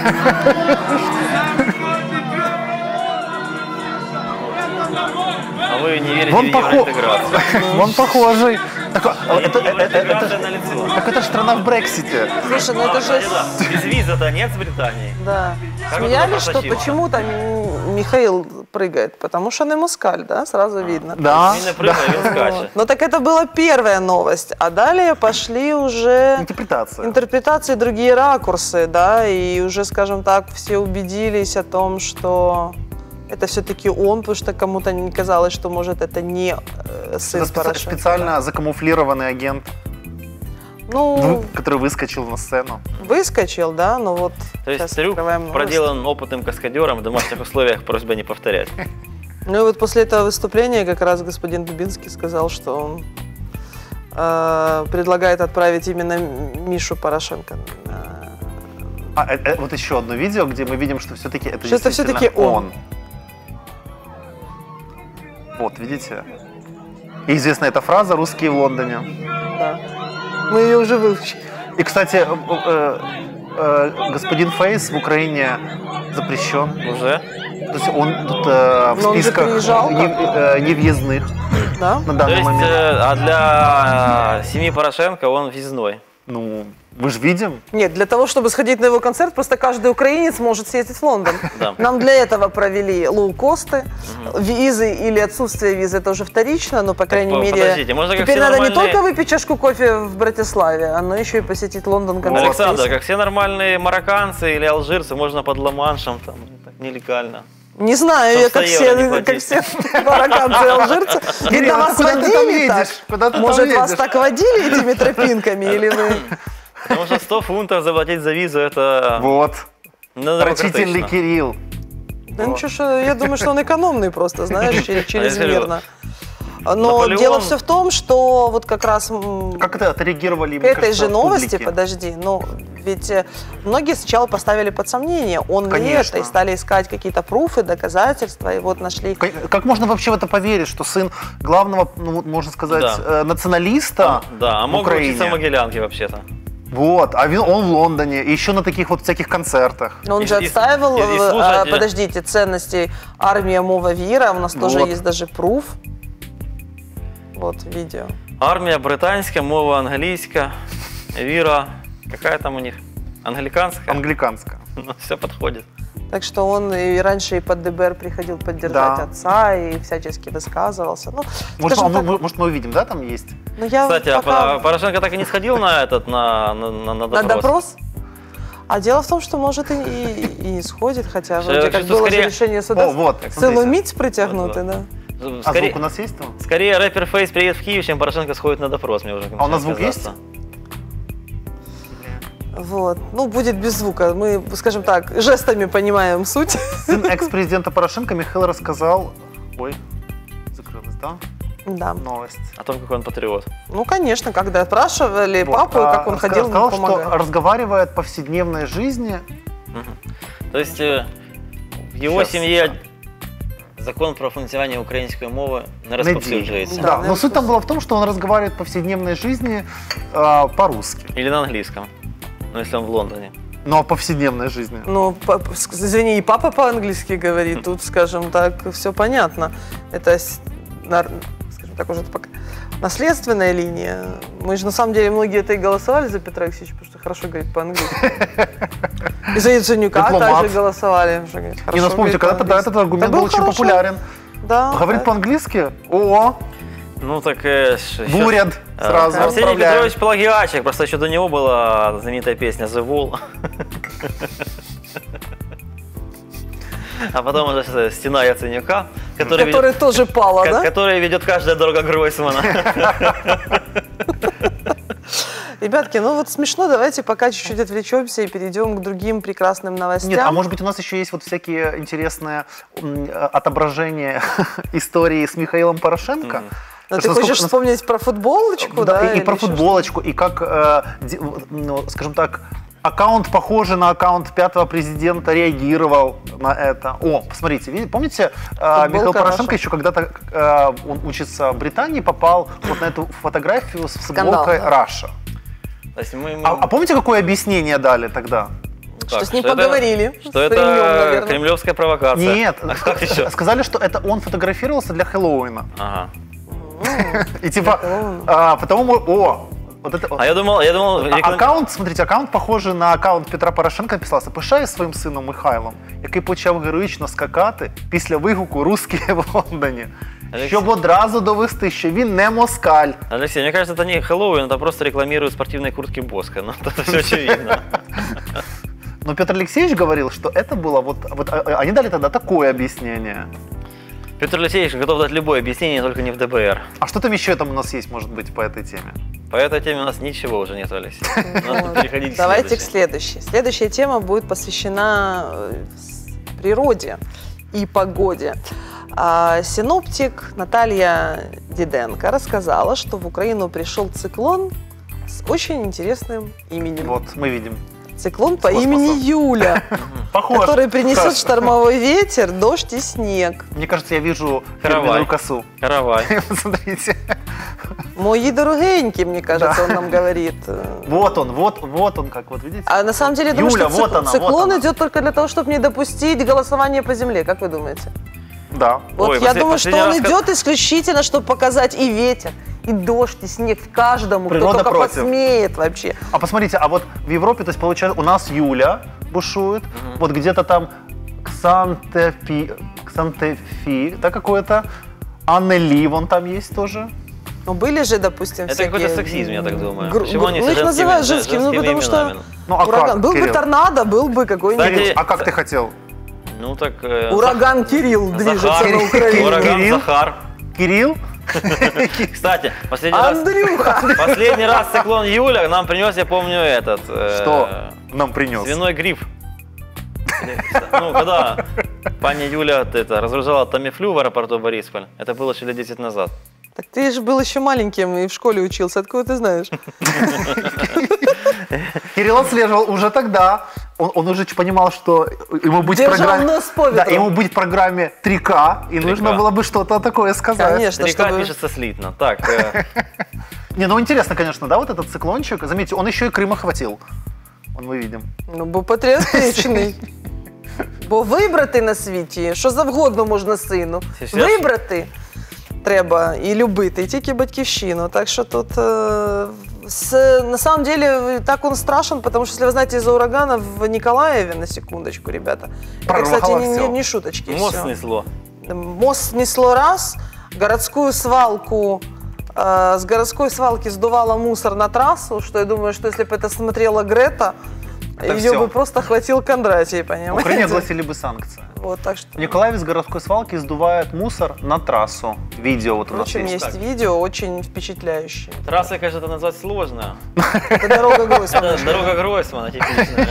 А вы не верите Вон в похож. евроинтеграцию. Он похожий. Так, а, это, это- это- Евроинтеграция это- на лицо. так это же страна в Брексите. Слушай, ну это же... Без виза-то нет с Британией. Да. Как Смеялись, это что просочило? почему там Михаил прыгает, потому что он и москаль, да, сразу видно. Да, Він не прыгає, він Вот. скаче. Но так это была первая новость, а далее пошли уже интерпретация. интерпретации, другие ракурсы, да, и уже, скажем так, все убедились о том, что это все-таки он, потому что кому-то не казалось, что, может, это не э, сын Это специ- Порошенко. специально закамуфлированный агент, Ну, вы- который выскочил на сцену. выскочил, да, но вот То есть сейчас трюк открываем новость. проделан опытным каскадером в домашних условиях, просьба не повторять. Ну и вот после этого выступления как раз господин Дубинский сказал, что он э, предлагает отправить именно Мишу Порошенко. на- А, э- э, вот еще одно видео, где мы видим, что все-таки это Что это действительно всё-таки он. Вот, видите? И известна эта фраза «русские в Лондоне». Да. Мы ее уже выучили. И, кстати, э, э, э, господин Фейс в Украине запрещен. Уже? То есть он тут э, в Но он же списках приезжал не, э, невъездных Да? на То данный есть, момент. э, а для э, семьи Порошенко он въездной. Ну, мы же видим. Нет, для того, чтобы сходить на его концерт, просто каждый украинец может съездить в Лондон. Да. Нам для этого провели лоукосты, визы или отсутствие визы, это уже вторично, но, по крайней по- мере, подождите, можно как теперь все надо не нормальные- только выпить чашку кофе в Братиславе, но еще и посетить Лондон концерт. Александр, песен. как все нормальные марокканцы или алжирцы, можно под Ла-Маншем, там, так, нелегально. Не знаю, Чтоб я как сто евро не все, как платить. все марокканцы и алжирцы. Видно, а вас куда ты там водили так? едешь? Куда ты там Может, вас едешь? так водили этими тропинками, или вы... Потому что сто фунтов заплатить за визу, это Вот. ну, Рачительный демократично. Кирилл. Да ничего, что, я думаю, что он экономный просто, знаешь, чер- чрезмерно. Но Наполеон... дело все в том, что вот как раз м, Как это отреагировали? к мне этой кажется, же новости, публике? подожди, ну ведь э, многие сначала поставили под сомнение, он ли Конечно. это, и стали искать какие-то пруфы, доказательства, и вот нашли. Как, как можно вообще в это поверить, что сын главного, ну, вот можно сказать, Да. э, националиста Да, а в мог бы учиться в Украине? Могилянке вообще-то. Вот, а вин- он в Лондоне, и еще на таких вот всяких концертах. Но он И- же и- отстаивал, и- и э, слушайте- а, подождите, ценности армия Мова Вира, у нас тоже Вот. есть даже пруф. Вот видео. Армія британська, мова англійська, віра, какая там у них? Англиканская? Англиканская. Ну, все подходит. Так что он и раньше и под ДБР приходил поддержать Да. отца и всячески высказывался. Ну, Может, скажем мы, так, мы- может, мы увидим, да, там есть? ну, я Кстати, а пока- По- Порошенко так и не сходил на этот, на, на, на, на допрос? на допрос? А дело в том, что может и, и- и не сходит, хотя Что вроде я как чувствую, было скорее- же решение суда О, вот, целую смотрите. мить притягнутый, Вот, да. А Скорее, звук у нас есть там? скорее рэпер Фейс приедет в Киев, чем Порошенко сходит на допрос, мне уже А у нас начинает звук казаться. Вот. Ну, будет без звука. Мы, скажем так, жестами понимаем суть. Сын экс-президента Порошенко Михаил рассказал... Ой, закрылась, да? Да. Новость. О том, какой он патриот. Ну, конечно, когда спрашивали Вот, папу, а, как он ска- ходил, сказал, помогал. что разговаривает в повседневной жизни. Мгм. То есть э, в его Щас. семье закон про функціонування української мови не на день. розповсюджується. Да, Да, но наверное, суть там была в том, что он разговаривает в повседневной жизни э, по-русски. Или на английском, ну если он в Лондоне. Но в повседневной жизни. Ну, па- п- ск- извини, и папа по-английски говорит, тут, скажем так, все понятно. Это, с- нар- скажем так, уже пока наследственная линия. Мы же, на самом деле, многие это и голосовали за Петра Алексеевича, потому что хорошо говорит по-английски. И за Яценюка Дипломат. также голосовали. что говорит, Не, хорошо ну вспомните, говорит когда-то да, по-английски. этот аргумент Да был очень хорошо. популярен. Да. Говорит да. по-английски? О, Ну так э, ш- щас- бурят э, сразу Арсений отправляем. Петрович плагиатчик, просто еще до него была знаменитая песня «The Wall». А потом уже э, «Стена Яценюка», который, ведет, Который тоже пала, ко- да? который ведет каждая дорога Гройсмана. Ребятки, ну вот смешно, давайте пока чуть-чуть отвлечемся и перейдем к другим прекрасным новостям. Нет, а может быть у нас еще есть вот всякие интересные м, отображения истории с Михаилом Порошенко? Но Потому ты что хочешь насколько- вспомнить про футболочку, Да, да? и, и или про еще футболочку, и как, э, ди- ну, скажем так, аккаунт, похожий на аккаунт пятого президента, реагировал на это. О, посмотрите, видите, помните, э, Футболка Михаил Порошенко Раша. еще когда-то, э, он учится в Британии, попал вот на эту фотографию с футболкой да. Раша. То есть мы, мы- А, а помните, какое объяснение дали тогда? Что как, с ним это- поговорили. Что При нем, это наверное. кремлевская провокация. Нет, А как еще? сказали, что это он фотографировался для Хэллоуина. Ага. И типа, Хэллоуина. а, потому, о, вот это... А я думал, я думал, А- реклам- Аккаунт, смотрите, аккаунт похожий на аккаунт Петра Порошенка, написався «Пишаю своїм сином Михайлом, який почав героїчно скакати після вигуку «Русські в Лондоні», Олексій. щоб одразу довести, що він не москаль». Алексей, мне кажется, это не Хэллоуин, это просто рекламируют спортивные куртки Боска. Ну, это все очевидно. Но Петр Алексеевич говорил, что это было вот, вот а- а- они дали тогда такое объяснение. Петр Алексеевич готов дать любое объяснение, только не в ДБР. А что там еще там у нас есть, может быть, по этой теме? По этой теме у нас ничего уже нет, Алексей. Надо Вот. переходить к Давайте к следующей. следующей. Следующая тема будет посвящена э, с- природе и погоде. А, Синоптик Наталья Диденко рассказала, что в Украину пришел циклон с очень интересным именем. Вот, мы видим. Циклон по космоса. имени Юля, Похож. который принесет Кажется. штормовой ветер, дождь и снег. Мне кажется, я вижу Каравай. фирменную косу. Каравай. Смотрите. Мой дорогенький, мне кажется, он нам говорит. Вот он, вот, вот он как, вот видите? А на самом деле, я думаю, Юля, что вот цик- она, циклон вот она. идет только для того, чтобы не допустить голосование по земле. Как вы думаете? Да. Вот Ой, я послед- думаю, что последний он раз, как- идет исключительно, чтобы показать и ветер, и дождь, и снег каждому, Природа кто только против. посмеет вообще. А посмотрите, а вот в Европе, то есть получается, у нас Юля бушует, вот где-то там Ксантефи, Ксантефи, да, какое-то, Аннели вон там есть тоже. Ну, были же, допустим, Это всякие... какой-то сексизм, я так думаю. гру- Почему они ну, с их женскими- называют с женскими, ну, женскими потому что именами? Ну а ураган. как, Был бы Кирилл? торнадо, был бы какой-нибудь... Кстати, А как ты хотел? Ну так... э, Ураган Кирилл движется Захар. на Украину. Ураган Кирилл? Захар. Кирилл? Кстати, последний раз... Андрюха! Последний раз циклон Юля нам принес, я помню, этот... э, Что нам принес? Свиной грипп. Или, Ну, когда пани Юля это, разгружала Тамифлю в аэропорту Борисполь, это было еще лет десять назад. Так ты же был еще маленьким и в школе учился. Откуда ты знаешь? Кирилл отслеживал уже тогда. Он, он уже понимал, что ему быть в Держал программе, нос по да, ветру. ему быть в программе три ка, и нужно было бы что-то такое сказать. Конечно, три ка чтобы... пишется слитно. Так, э, Не, ну интересно, конечно, да, вот этот циклончик. Заметьте, он еще и Крым охватил. Он мы видим. Ну, бо патріотичний. Бо вибрати на світі, що завгодно можна сину. Сейчас. Вибрати треба і любити, і тільки батьківщину. Так що тут, э, с, на самом деле, так он страшен, потому что, если вы знаете, из-за урагана в Николаеве, на секундочку, ребята, это, кстати, не, не, не шуточки. мост всё. снесло. Мост снесло раз, городскую свалку, э, с городской свалки сдувало мусор на трассу, что я думаю, что если бы это смотрела Грета, Это ее всё. бы просто хватил Кондратий, В понимаете? Украине огласили бы санкции. Вот, так что... В Николаеве с городской свалки сдувают мусор на трассу. Видео вот у нас Впрочем, есть. есть видео очень впечатляющее. Трасса, конечно, это назвать сложно. Это дорога Гройсмана. Это дорога Гройсмана типичная.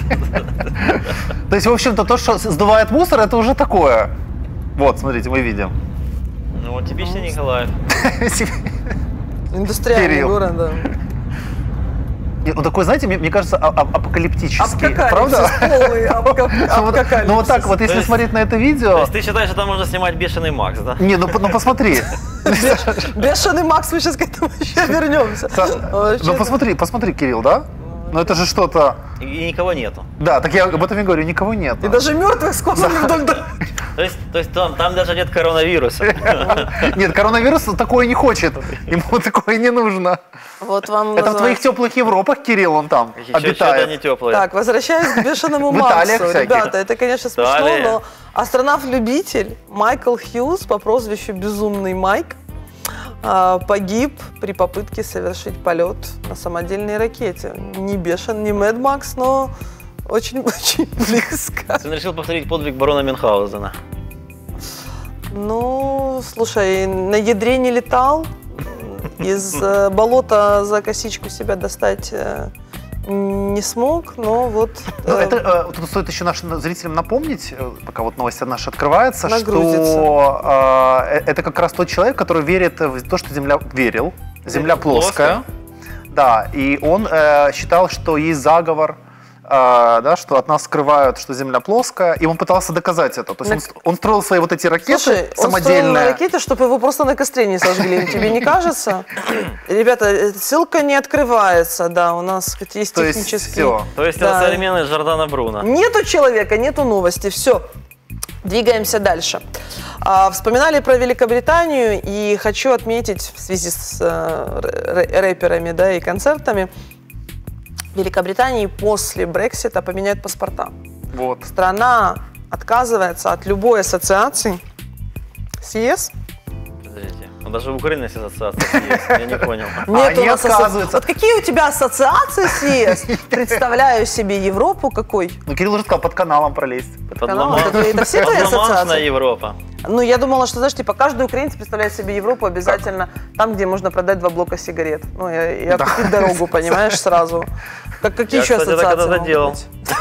То есть, в общем-то, то, что сдувает мусор, это уже такое. Вот, смотрите, мы видим. Ну, вот типичный Николаев. Индустриальный Кирилл. город, да. Нет, ну такой, знаете, мне, мне кажется, а- а- апокалиптический. Обкакались, Правда? полный обка- Ну вот, обкакались. ну вот так вот, если То есть- смотреть на это То видео... есть ты считаешь, что там можно снимать бешеный Макс, да? Не, ну, по- ну посмотри. Бешеный Макс, мы сейчас к этому еще вернемся. Вообще, Ну посмотри, посмотри, Кирилл, да? Ну это же что-то... И, и никого нету. Да, так я об этом и говорю, никого нет. И даже мертвых скосили вдоль дороги. То есть, то есть там, там даже нет коронавируса. Нет, коронавирус такое не хочет. Ему такое не нужно. Вот вам Это в называется- твоих теплых Европах, Кирилл, он там Что-то не обитает. теплое. Так, возвращаясь к бешеному В Италиях Максу. всяких. Ребята, это, конечно, смешно, Италия. но астронавт-любитель Майкл Хьюз по прозвищу Безумный Майк а, погиб при попытке совершить полет на самодельной ракете. Не бешен, не Мэд Макс, но очень-очень близко. Он решил повторить подвиг барона Мюнхгаузена. Ну, слушай, на ядре не летал, из э, болота за косичку себя достать э, не смог, но вот... Ну, э, это, э, тут стоит еще нашим зрителям напомнить, э, пока вот новость наша открывается, Нагрузится. что э, это как раз тот человек, который верит в то, что Земля верил, Земля плоская. Да, и он э, считал, что есть заговор, э, да, что от нас скрывают, что Земля плоская, и он пытался доказать это. То есть он, ст- он строил свои вот эти ракеты Слушай, он строил на самодельные. ракете, чтобы его просто на костре не сожгли. Тебе не кажется? Ребята, э, ссылка не открывается, да, у нас хоть есть То есть технические... все. То есть Да. это современный Жордана Бруно. Нету человека, нету новости, все. Двигаемся дальше. А, вспоминали про Великобританию, и хочу отметить в связи с э, рэ- рэперами, да, и концертами, в Великобритании после Брексита поменяют паспорта. Вот. Страна отказывается от любой ассоциации с ЕС. Подождите. Ну, даже в Украине есть ассоциация есть. Я не понял. Нет они у нас асо- отказываются. Вот какие у тебя ассоциации с ЕС? Представляю себе Европу какой. Ну, Кирилл уже сказал, под каналом пролезть. Канал, Подлома- это твои- это все твои Подломаншная ассоциации? Европа. Ну, я думала, что, знаешь, типа, каждый украинец представляет себе Европу обязательно там, где можно продать два блока сигарет. Ну, и, и окупить дорогу, понимаешь, сразу. Как, какие Я, еще кстати, так ассоциации когда-то могут делал.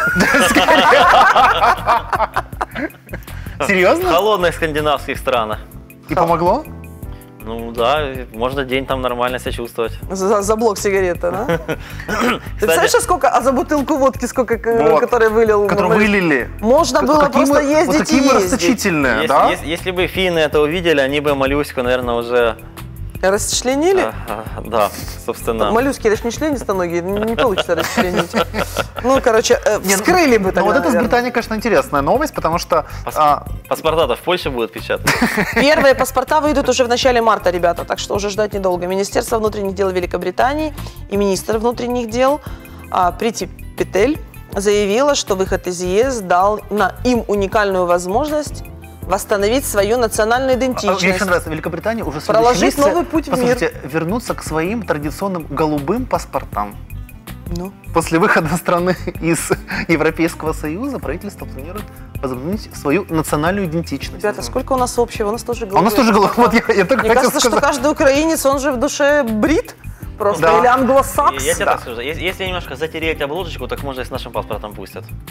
быть? Серьезно? В холодных скандинавских странах. И помогло? Ну да, можно день там нормально себя чувствовать. За, за блок сигареты, да? Ты Кстати, представляешь, сколько, а за бутылку водки сколько, к- Вот. который вылил? Который мы- вылили. Можно было Какие просто мы- ездить вот такие и мы ездить. расточительные, Если, да? если- если бы финны это увидели, они бы моллюску, наверное, уже... Расчленили? а, а, да, собственно. Моллюски, это ж не членистоногие, не получится расчленить. Ну, короче, э, вскрыли бы Ну тогда, вот это с наверное. Британией, конечно, интересная новость, потому что... Пас- а, Паспорта-то в Польше будут печатать. Первые паспорта выйдут уже в начале марта, ребята, так что уже ждать недолго. Министерство внутренних дел Великобритании и министр внутренних дел а, Прити Петель заявила, что выход из ЕС дал на им уникальную возможность восстановить свою национальную а, Мне идентичность. еще нравится, Великобритания уже в Проложить следующем месяце, новый путь в послушайте, вернуться к своим традиционным голубым паспортам. Ну. После выхода страны из Европейского Союза правительство планирует возобновить свою национальную идентичность. Ребята, сколько у нас общего? У нас тоже А у нас тоже голубые. Вот я, я только Мне хотел кажется, что сказать. каждый украинец, он же в душе брит просто, Да. или англосакс. И я тебе Да. так скажу, если, если немножко затереть обложечку, так можно и с нашим паспортом пустят.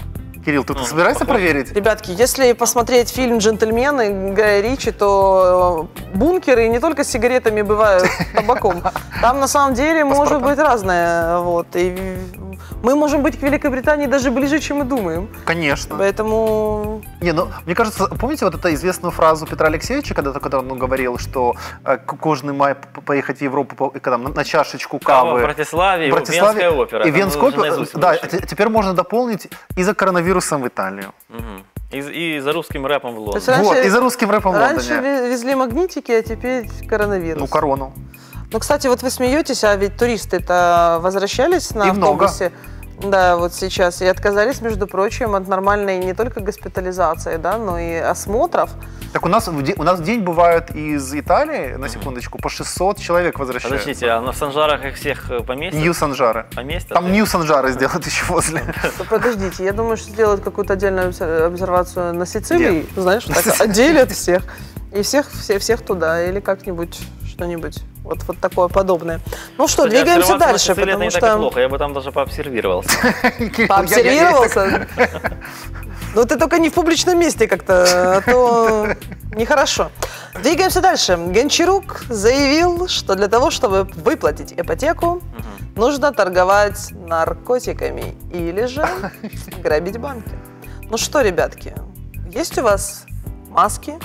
Кирилл, ты, ты собираешься проверить? Ребятки, если посмотреть фильм «Джентльмены» Гая Ричи, то бункеры не только с сигаретами бывают, табаком. Там на самом деле может быть разное. Вот. И мы можем быть к Великобритании даже ближе, чем мы думаем. Конечно. Поэтому... Не, ну, мне кажется, помните вот эту известную фразу Петра Алексеевича, когда, когда он говорил, что э, кожный май поехать в Европу когда, на, на чашечку кавы. Кава в Братиславе, Братиславе Венская опера. И Венская опера. Да, выучить. теперь можно дополнить и за коронавирусом в Италию. Угу. И, и за русским рэпом в Лондоне. раньше- Вот, и за русским рэпом в Раньше Лондоне. ве- везли магнитики, а теперь коронавирус. Ну, корону. Ну, кстати, вот вы смеетесь, а ведь туристы-то возвращались на И много. автобусе. Да, вот сейчас. И отказались, между прочим, от нормальной не только госпитализации, да, но и осмотров. Так у нас, в де- у нас в день бывает из Италии, на секундочку, по шестьсот человек возвращаются. Подождите, а на Санжарах их всех э, поместят? Нью-Санжары. Поместят? Там Нью-Санжары сделают еще возле. Ну, подождите, я думаю, что сделают какую-то отдельную обсер- обсервацию на Сицилии, знаешь, так отделят всех, и всех, все, всех туда, или как-нибудь, что-нибудь, вот, вот такое подобное. Ну что, Кстати, двигаемся обсервация на дальше, Сицилии это потому не так и что... плохо, я бы там даже пообсервировался. Пообсервировался? Ну ты только не в публичном месте как-то, а то нехорошо. Двигаемся дальше. Гончарук заявил, что для того, чтобы выплатить ипотеку, нужно торговать наркотиками или же грабить банки. Ну что, ребятки, есть у вас маски,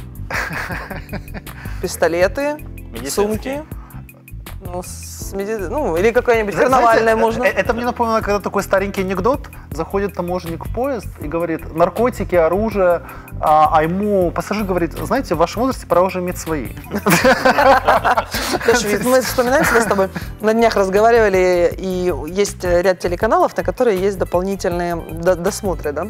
пистолеты, Медицинские. сумки? Ну, с меди- ну, или какая-нибудь Знаете, карнавальная можно. э- Это мне напомнило, когда такой старенький анекдот. Заходит таможенник в поезд и говорит: наркотики, оружие. А, а ему пассажир говорит: знаете, в вашем возрасте пора уже иметь свои. Слушай, ведь мы вспоминаем всегда с тобой, на днях разговаривали, и есть ряд телеканалов, на которые есть дополнительные до- досмотры, да?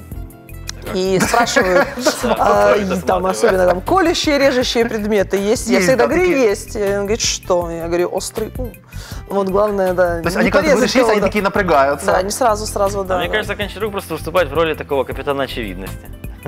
И спрашивают, а, и там особенно там колющие, режущие предметы есть. Я Есть, всегда да, говорю, такие. есть. И он говорит, что? Я говорю, острый ум. Вот главное, да, То есть не они, когда ты говоришь, порезать есть, они кого-то. такие напрягаются. Да, не сразу, сразу, А да. мне да. кажется, Гончарук просто выступает в роли такого капитана очевидности.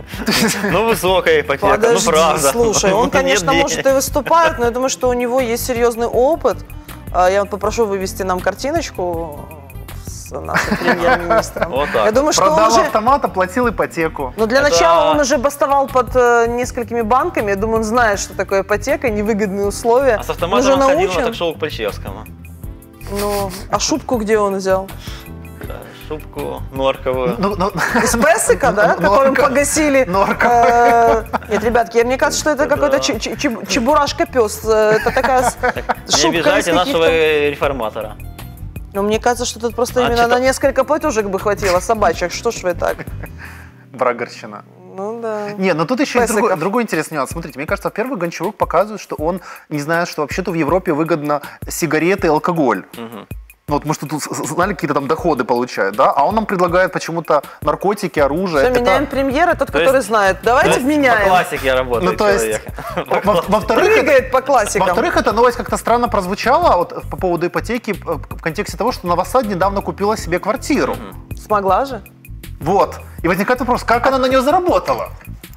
Ну, высокая ипотека, ну Подожди, правда. слушай, Ну, он, нет конечно, денег. может и выступает, но я думаю, что у него есть серьезный опыт. А, Я вот попрошу вывести нам картиночку с нашим премьер-министром. Вот так Я думаю, что он Продал уже... автомат, оплатил ипотеку. Ну, для Это- начала он уже бастовал под э, несколькими банками. Я думаю, он знает, что такое ипотека, невыгодные условия. А с Он автоматом уже он ходил на научен. ток-шоу к Пальчевскому. Ну, а шубку где он взял? Да, Шубку норковую. Ну, ну, Из Песика, да, Норка. которым погасили? Норка. э, Нет, ребятки, мне кажется, что это какой-то чи- чи- чи- чебурашка-пес. Э, Это такая с- Не шубка из обижайте нашего каких-то... реформатора. Ну, мне кажется, что тут просто А именно что-то- на несколько платежек бы хватило собачек. Что ж вы так? Брагарщина. Ну да. Не, но тут еще есть Песиков. другой, другой интересный нюанс. Смотрите, мне кажется, во-первых, Гончарук показывает, что он не знает, что вообще-то в Европе выгодно сигареты и алкоголь. Мгм. Ну, вот, может, тут с- знали, какие-то там доходы получают, да? А он нам предлагает почему-то наркотики, оружие. Все, Это- меняем премьера, тот, То есть- который знает. То Давайте есть По вменяем. классике работает Ну, то есть, человек. во- во-вторых, это- Прыгает по классикам. Во-вторых, эта новость как-то странно прозвучала вот, по поводу ипотеки э, в контексте того, что Новосад недавно купила себе квартиру. Смогла же. Вот. И возникает вопрос, как она на нее заработала?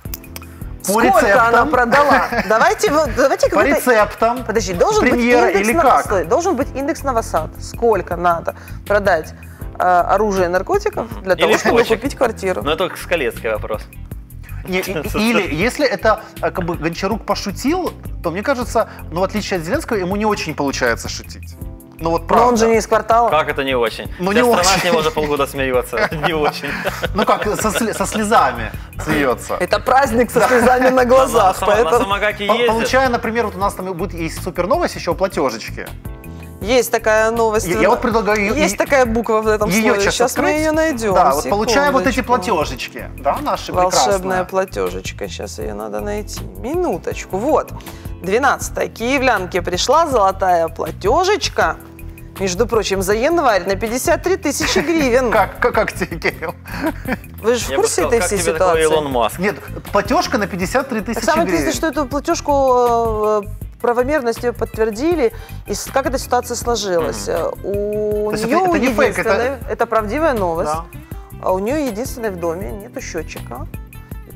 По Сколько она рецептам? продала? Давайте, вот- давайте По какой-то... рецептам? Подожди, должен быть Премьера индекс или на- как? Стой, должен быть индекс Новосад. Сколько надо продать э, оружие и наркотиков для того, Или чтобы почек. купить квартиру? Но это скалецкий вопрос. Не, и- или если это э, как бы Гончарук пошутил, то мне кажется, ну в отличие от Зеленского, ему не очень получается шутить. Ну вот правда. Но он же не из квартала. Как это не очень? Ну, Вся не страна очень. с него уже полгода смеется. Не очень. Ну как, со, сли- со слезами смеется. Это праздник со слезами на глазах, На само- На поэтому... самокате По- ездит. Получая, например, вот у нас там будет есть супер новость еще о платежечке. Есть такая новость. Я, я вот предлагаю ее, Есть такая буква в этом ее слове. сейчас Сейчас мы открыть. ее найдем. Да, вот получая вот эти секундочку. платежечки, да, наши Волшебная прекрасные. платежечка. Сейчас ее надо найти. Минуточку. Вот. двенадцатое. Киевлянке пришла золотая платежечка. Между прочим, за январь на пятьдесят три тысячи гривен. Как, как, как тебе, Кирилл? Вы же в Я бы курсе сказал, этой как всей тебе такой ситуации? Илон Маск? Нет, платежка на пятьдесят три Так тысячи самое гривен. интересное, что эту платежку э, правомерность ее подтвердили, и с- как эта ситуация сложилась. У То есть нее это- это не фейк, это- единственное- это правдивая новость. Да. А у нее единственное в доме нету счетчика. И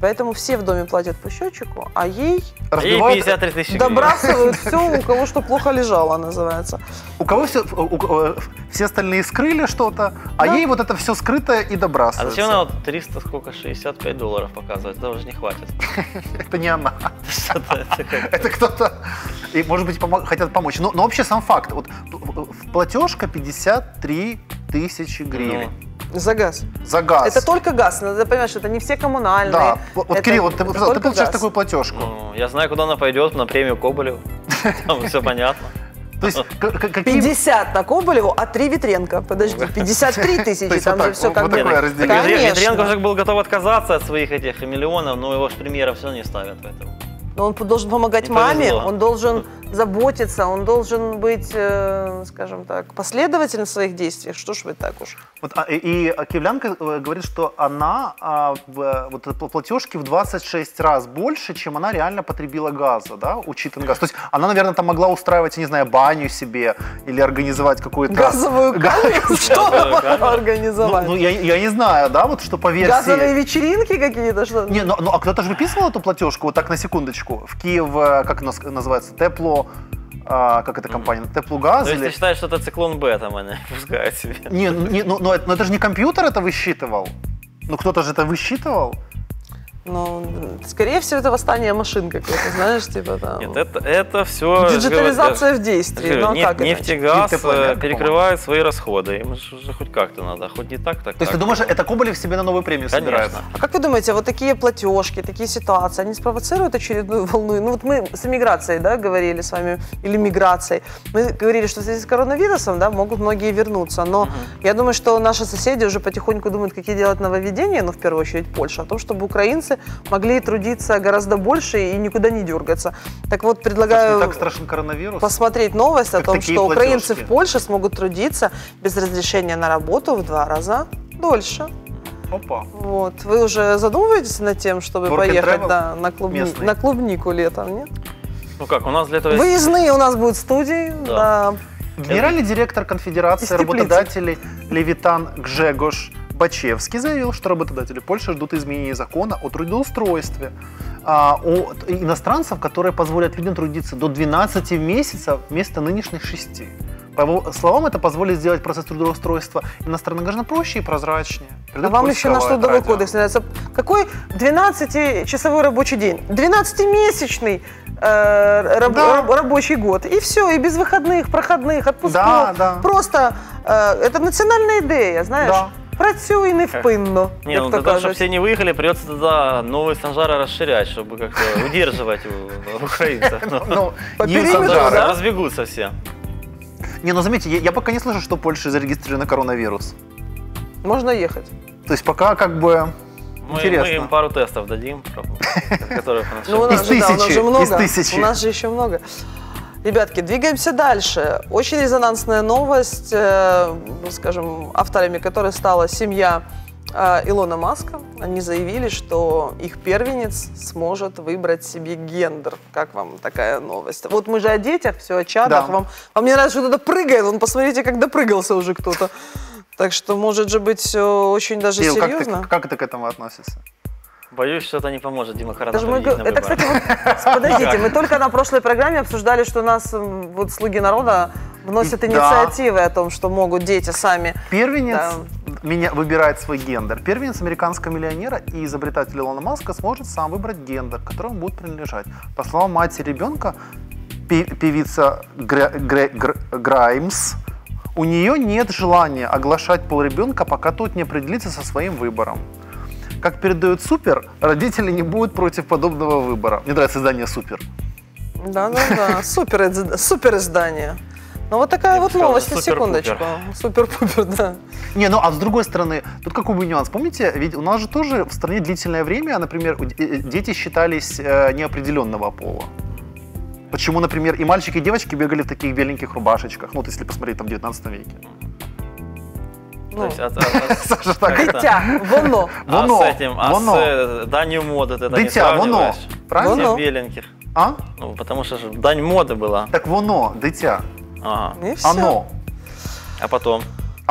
Поэтому все в доме платят по счетчику, а ей Ей Разбивают- пятьдесят три тысячи гривен. добрасывают все, у кого что плохо лежало, называется. У кого все, у- у- все остальные скрыли что-то, а Да. ей вот это все скрытое и А добрасывается. зачем она вот триста, сколько, шестьдесят пять долларов показывает? Этого же не хватит. Это не она. Что-то это как- Это кто-то, и, может быть, помо- хотят помочь. Но, но вообще сам факт. Вот, в- платежка пятьдесят три тысячи гривен За газ. за газ. Это только газ, надо понимать, что это не все коммунальные. Да. Вот, вот, Это- Кирилл, вот ты, это ты только получаешь газ. такую платежку. Ну, я знаю, куда она пойдет, на премию Коболеву. Там все понятно. То есть к- к- какие... пятьдесят на Коболеву, а три Ветренко. Подожди, пятьдесят три То тысячи, есть там вот же так, все вот как бы... такое Так разделение. Ветренко Конечно. уже был готов отказаться от своих этих миллионов, но его же премьером все равно не ставят поэтому. Но он должен помогать Не маме, повезло. он должен заботиться, он должен быть, э, скажем так, последователен в своих действиях. Что ж вы так уж. Вот, а, и, и киевлянка э, говорит, что она а, в, вот, этой платежки в двадцать шесть раз больше, чем она реально потребила газа, да, учитывая газ. То есть она, наверное, там могла устраивать, я не знаю, баню себе или организовать какую-то... Газовую Га- камеру? Что она Газовую могла камеру? организовать? Ну, ну, я, я не знаю, да, вот что по версии... Газовые вечеринки какие-то? Что? Не, ну, ну а кто-то же выписывал эту платежку, вот так на секундочку, в Киев, э, как она называется, Тепло, а, как эта компания, Теплогаз То есть или... ты считаешь, что это циклон Б там они пускают себе? Не, ну, не, ну, ну, это, ну это же не компьютер это высчитывал. Ну кто-то же это высчитывал. Ну, скорее всего, это восстание машин какое-то, знаешь, типа там... Нет, это, это все... Диджитализация в действии. Ну, а как иначе? Нефтегаз Теплоэнерго, э, перекрывает свои расходы. Им же уже хоть как-то надо, хоть не так, так То есть ты думаешь, это Коболев себе на новую премию собирает? Конечно. А как вы думаете, вот такие платежки, такие ситуации, они спровоцируют очередную волну? Ну вот мы с эмиграцией, да, говорили с вами, или миграцией. Мы говорили, что в связи с коронавирусом, да, могут многие вернуться. Но я думаю, что наши соседи уже потихоньку думают, какие делать нововведения, ну, в первую очередь, Польша, о том, чтобы украинцы могли трудиться гораздо больше и никуда не дергаться. Так вот, Не предлагаю так страшен коронавирус. посмотреть новость о Как том, такие что украинцы платежки. в Польше смогут трудиться без разрешения на работу в два раза дольше. Опа. Вот. Вы уже задумываетесь над тем, чтобы Work and поехать travel? да, на, клубни... Местный. на клубнику летом, нет? Ну как, у нас для этого есть... Выездные у нас будут студии. Да. Генеральный директор Конфедерации Из теплицы. работодателей Левитан Гжегош Бачевский заявил, что работодатели Польши ждут изменения закона о трудоустройстве а, о иностранцев, которые позволят людям трудиться до двенадцати месяцев вместо нынешних шести. По его словам, это позволит сделать процесс трудоустройства иностранных граждан проще и прозрачнее. А Передает вам еще наш Польское трудовой радио. кодекс нравится. Какой двенадцатичасовой рабочий день? двенадцатимесячный э, раб- Да. раб- рабочий год. И все, и без выходных, проходных, отпусков. Да, да. Просто э, это национальная идея, знаешь? Да. Працюй невпинно. Не, як ну то для того, чтобы кажуть. все не выехали, придется тогда новые станжары расширять, чтобы как-то удерживать у- украинцев. Ну, Ну, По не периметру, Санжара. да? Разбегутся все. Не, ну заметьте, я, я пока не слышу, что в Польше зарегистрирован коронавирус. Можно ехать. То есть пока как бы Мы, интересно. мы им пару тестов дадим, которые Ну, у поначалу. нас, Из же, да, у нас тысячи, же много. из тысячи. У нас же еще много. Ребятки, двигаемся дальше. Очень резонансная новость, э, скажем, авторами которой стала семья э, Илона Маска. Они заявили, что их первенец сможет выбрать себе гендер. Как вам такая новость? Вот мы же о детях, все о чадах. Да. Вам, вам не нравится, что кто-то прыгает. Вон, посмотрите, как допрыгался уже кто-то. Так что может же быть все очень даже Кирилл, как, серьезно. ты, как ты к этому относишься? Боюсь, что это не поможет демократам Даже мы, победить на это, выборах. кстати, вот, подождите, мы только на прошлой программе обсуждали, что у нас м, вот слуги народа вносят Да. инициативы о том, что могут дети сами. Первенец Да. меня выбирает свой гендер. Первенец американского миллионера и изобретателя Илона Маска сможет сам выбрать гендер, которому будет принадлежать. По словам матери ребенка, пи- певица Гра- Гра- Гра- Граймс, у нее нет желания оглашать пол ребенка, пока тот не определится со своим выбором. Как передает Супер, родители не будут против подобного выбора. Мне нравится издание Супер. Да-да-да, супер, изд- супер издание. Ну вот такая Я бы вот сказал, новость, на супер-пупер. секундочку. Супер-пупер, да. Не, ну а с другой стороны, тут какой бы нюанс. Помните, ведь у нас же тоже в стране длительное время, например, у- э, дети считались э, неопределенного пола. Почему, например, и мальчики, и девочки бегали в таких беленьких рубашечках, ну вот если посмотреть там в девятнадцатом веке. То Ну, есть от- от- от- Саша, так, как это? дитя, воно. А Воно, с этим, а воно. с э, данью моды ты это не Дитя, воно. сравниваешь? Правильно? Воно. Всех беленьких. А? Ну, потому что же дань моды была. Так воно, дитя, И все. оно. А потом? А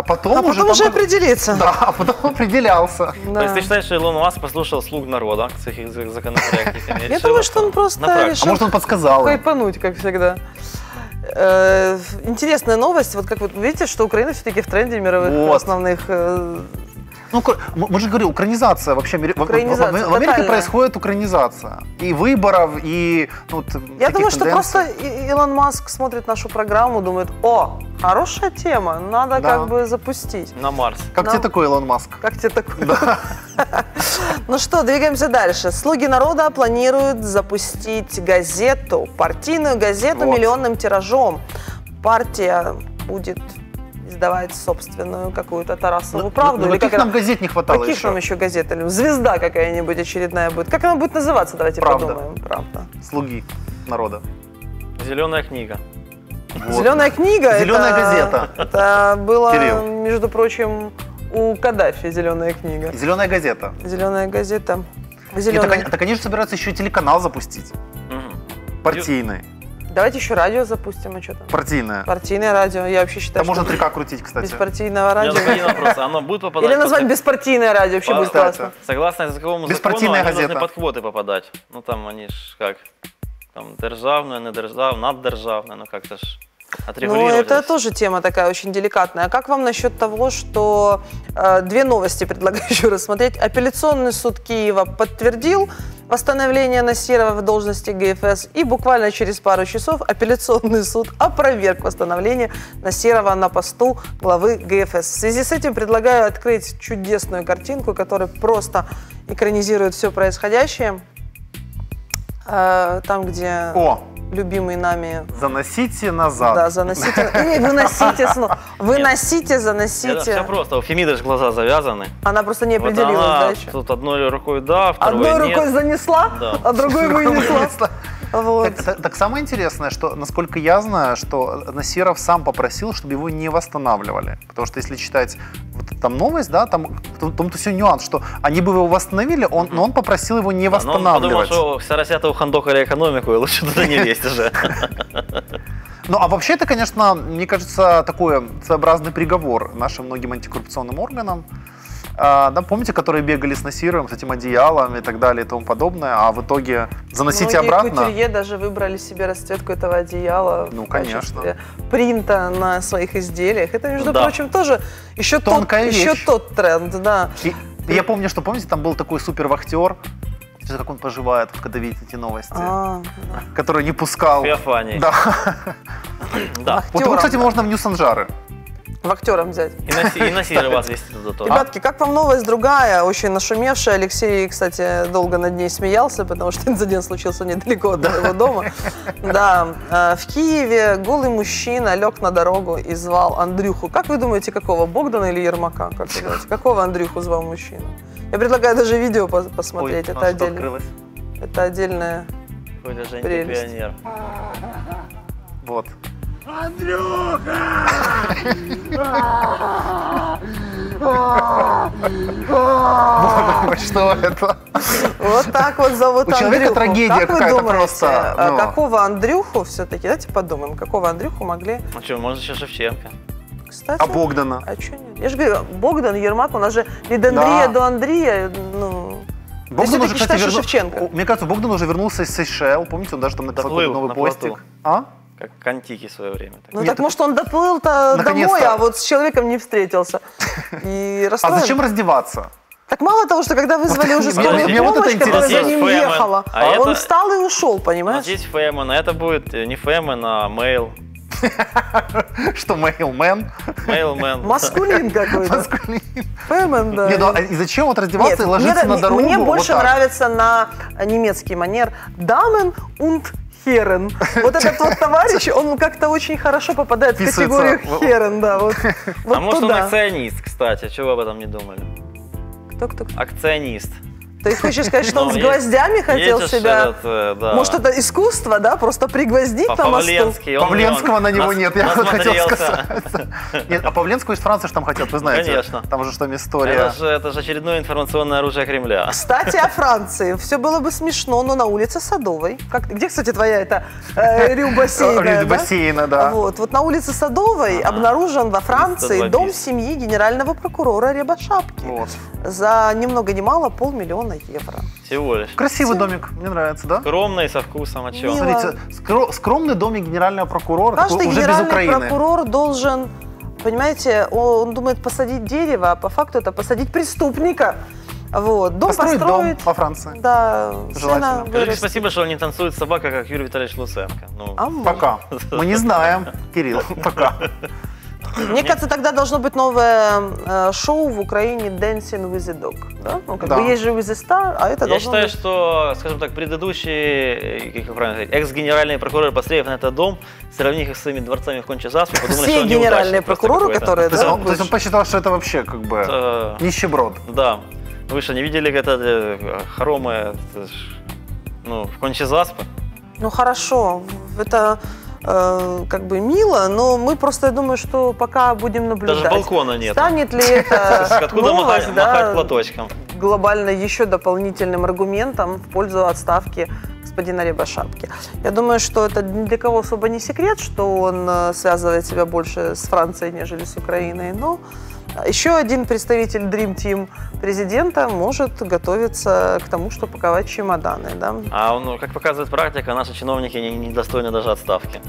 А потом А уже... потом там уже под- определиться. Да, а потом определялся. Да. То есть ты считаешь, что Илон Маск послушал слуг народа с их законопроектиками? Я думаю, что он просто А решил может, он подсказал им? хайпануть, как всегда. Э, Интересная новость. Вот как вы видите, что Украина все-таки в тренде мировых Вот. основных. э, Ну, ко- м- мы же говорили, украинизация вообще. Амери- в- в- Украинизация, в, в Америке тотальная. происходит украинизация. И выборов, и ну, вот, Я таких думаю, что тенденций. просто И- Илон Маск смотрит нашу программу, думает: о, хорошая тема, надо Да. как бы запустить. На Марс. Как нам- тебе такой Илон Маск? Как тебе такое? Ну что, двигаемся дальше. «Слуги народа» планируют запустить газету, партийную газету Вот. миллионным тиражом. Партия будет издавать собственную какую-то Тарасову Ну, правду. ну, или каких как нам она- газет не хватало Каких еще? нам еще газет? Или звезда какая-нибудь очередная будет. Как она будет называться? Давайте Правда. подумаем. Правда. Слуги народа. Зеленая книга. Вот. Зеленая книга. Зеленая это- газета. Это было, Кирилл. между прочим, у Каддафи зеленая книга. Зеленая газета. Зеленая газета. И Зеленая. так, они- так они же собираются еще и телеканал запустить. Мгм. Партийный. Давайте еще радио запустим, а что там? Партийное. Партийное радио. Я вообще считаю, Там можно что три К крутить, кстати. беспартийного У меня радио. только один вопрос. Оно будет попадать... Или назвать под- беспартийное радио, вообще По- будет Кстати. классно. Согласно языковому закону, Беспартийная они газета. должны под квоты попадать. Ну там они ж как... Там державное, недержавное, наддержавное, ну как-то ж Ну, отрегулировать. это всё. тоже тема такая очень деликатная. А как вам насчет того, что э, две новости предлагаю еще рассмотреть? Апелляционный суд Киева подтвердил восстановление Насирова в должности ГФС, и буквально через пару часов апелляционный суд опроверг восстановление Насирова на посту главы ГФС. В связи с этим предлагаю открыть чудесную картинку, которая просто экранизирует все происходящее. Э, Там, где О, любимый нами... заносите назад. Да, заносите. И выносите снова. Выносите, Это все заносите. просто. У Фемиды же глаза завязаны. Она просто не Вот определилась, она да, еще? тут одной рукой да, второй Одной нет. рукой занесла, Да. а другой вынесла. Вот. Так, так- так самое интересное, что, насколько я знаю, что Насиров сам попросил, чтобы его не восстанавливали. Потому что если читать вот там новость, да, там в том-то все нюанс, что они бы его восстановили, он, но он попросил его не Да, но он подумал, восстанавливать. что все Россия ухандокали экономику, и лучше туда не лезть уже. Ну, а вообще это, конечно, мне кажется, такой своеобразный приговор нашим многим антикоррупционным органам. А, да, помните, которые бегали с Насировым, с этим одеялом и так далее и тому подобное, а в итоге заносите Многие обратно. кутюрье даже выбрали себе расцветку этого одеяла Ну, в конечно. качестве принта на своих изделиях. Это, между Да. прочим, тоже еще тот, Тонкая еще вещь. тот тренд, да. И, и я помню, что, помните, там был такой супервахтер, что как он поживает, вот, когда видите эти новости, А, который не пускал. Феофаний. Да. Да. Вот его, кстати, можно в Ньюс-Анжары. в актером взять. И на, и на Сирова отвезти туда тоже. Ребятки, как вам новость другая, очень нашумевшая? Алексей, кстати, долго над ней смеялся, потому что инцидент случился недалеко от моего дома. Да, э, в Киеве голый мужчина лег на дорогу и звал Андрюху. Как вы думаете, какого? Богдана или Ермака? Как вы думаете, какого Андрюху звал мужчина? Я предлагаю даже видео пос- посмотреть. Ой, это, а что отдельно, открылось? это отдельное. Какой-то Женька Прелесть. пионер. Вот. Андрюха! Что это? Вот так вот зовут У человека Андрюху. трагедия Как вы какая-то думаете, просто, э, ну. какого Андрюху все-таки, давайте подумаем, какого Андрюху могли, Ну что, может еще Шевченко. кстати... А Богдана? А что нет? Я же говорю, Богдан, Ермак, у нас же от Андрея Да. до Андрея, ну... Богдан Ты уже, всё-таки кстати, считаешь, что верну- Шевченко? Мне кажется, Богдан уже вернулся из Сейшел. Помните, он даже там написал Доплыл какой-то новый на постик. плоту. А? Как Кантики в свое время. Так. Ну Нет, так так- может он доплыл-то Наконец-то. домой, а вот с человеком не встретился. И А расстроен. зачем раздеваться? Так мало того, что когда вызвали Вот уже мне- скорую мне помощь, вот это которая за интересно. ним Есть Фэмен, ехала, а он это- встал и ушел, У нас понимаешь? есть Фэмен, а это будет э, не Фэмен, а Мейл. Что, мейлмен? Мейлмен. Маскулин какой-то. Маскулин. Фэмен, да. Не, ну, а и зачем вот раздеваться Нет, и ложиться мне, на дорогу? мне вот больше так? нравится на немецкий манер Damen und Herren. Вот этот вот товарищ, он как-то очень хорошо попадает в Вписывается категорию в- Herren, да, вот, вот А может он туда. акционист, кстати, чего вы об этом не думали? Кто, кто, кто? Акционист. Ты хочешь сказать, что он Ну, с есть- гвоздями хотел есть же себя... этот, э, да. Может, это искусство, да? Просто пригвоздить Па- на мосту? Павленский, он- Павленского он на него нас- нет, я вот хотел насмотрелся. сказать. Нет, а Павленского из Франции же там хотят, вы знаете. Конечно. Там уже что там история. Это же, это же очередное информационное оружие Кремля. Кстати, о Франции. Все было бы смешно, но на улице Садовой. Как, где, кстати, твоя эта э, Рю бассейна? Рю бассейна, да. Вот, вот на улице Садовой Ага. обнаружен во Франции триста два дом bis. семьи генерального прокурора Рябошапки. Вот. За ни много ни мало полмиллиона евро. Всего лишь. Красивый домик, мне нравится, да? Скромный, со вкусом, о чем? Мило. Смотрите, скро- скромный домик генерального прокурора, такой Каждый уже без генеральный Украины. прокурор должен, понимаете, он думает посадить дерево, а по факту это посадить преступника. Вот. Дом Построить дом построить. во Франции. Да, Желательно. сына Скажите вырастить. спасибо, что он не танцует с собакой, как Юрий Витальевич Луценко. Ну, А может. Пока. Мы не знаем, Кирилл, пока. Мне кажется, тогда должно быть новое э, шоу в Украине Dancing with the Dog. Да? Ну, как Да. бы есть же with the Star, а это я должно считаю, быть... что, скажем так, предыдущий, как правильно сказать, экс-генеральный прокурор, посмотрев на этот дом, сравнив их с своими дворцами в Конча-Заспе, подумали, Все что он генеральные неудачник просто прокуроры, какой-то. которые... То есть да, он- то есть он бывшие. посчитал, что это вообще как бы Э, нищеброд. Да. Вы что, не видели это э, хоромы это ж, ну, в Конча-Заспе? Ну хорошо, это э, как бы мило, но мы просто, я думаю, что пока будем наблюдать. Даже балкона нет. Станет ли это Откуда новость, махать, да, махать платочком? глобально еще дополнительным аргументом в пользу отставки господина Рябошапки. Я думаю, что это ни для кого особо не секрет, что он э, связывает себя больше с Францией, нежели с Украиной. Но еще один представитель Dream Team президента может готовиться к тому, что паковать чемоданы. Да? А ну, как показывает практика, наши чиновники не, не достойны даже отставки.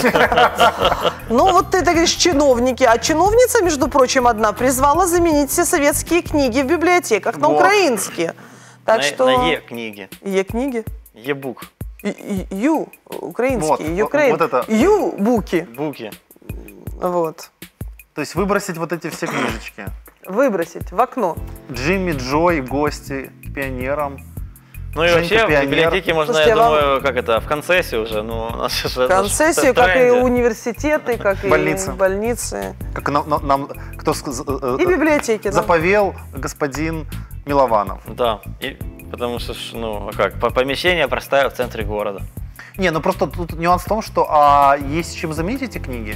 Ну вот ты, ты говоришь чиновники, а чиновница, между прочим, одна призвала заменить все советские книги в библиотеках на Вот. украинские. Так на, что... на Е книги. Е-книги. Е-бук. И- и- Ю, украинские, Вот, Юкрейн. вот это. Ю-буки. Буки. Вот. То есть выбросить вот эти все книжечки. Выбросить в окно. Джимми, Джой, гости к пионерам. Ну и Женька вообще в пионер. библиотеке можно, Слушайте, я а вам- думаю, как это, в концессию уже, ну, у нас же это ж Концессию, в как и тренде. университеты, как Больницы. и больницы. Как нам, нам- нам- кто ск- э, И э, библиотеки. да. заповел господин Милованов. Да, и, потому что, ж, ну, а как, по- помещение простая в центре города. Не, ну просто тут нюанс в том, что а есть чем заменить эти книги.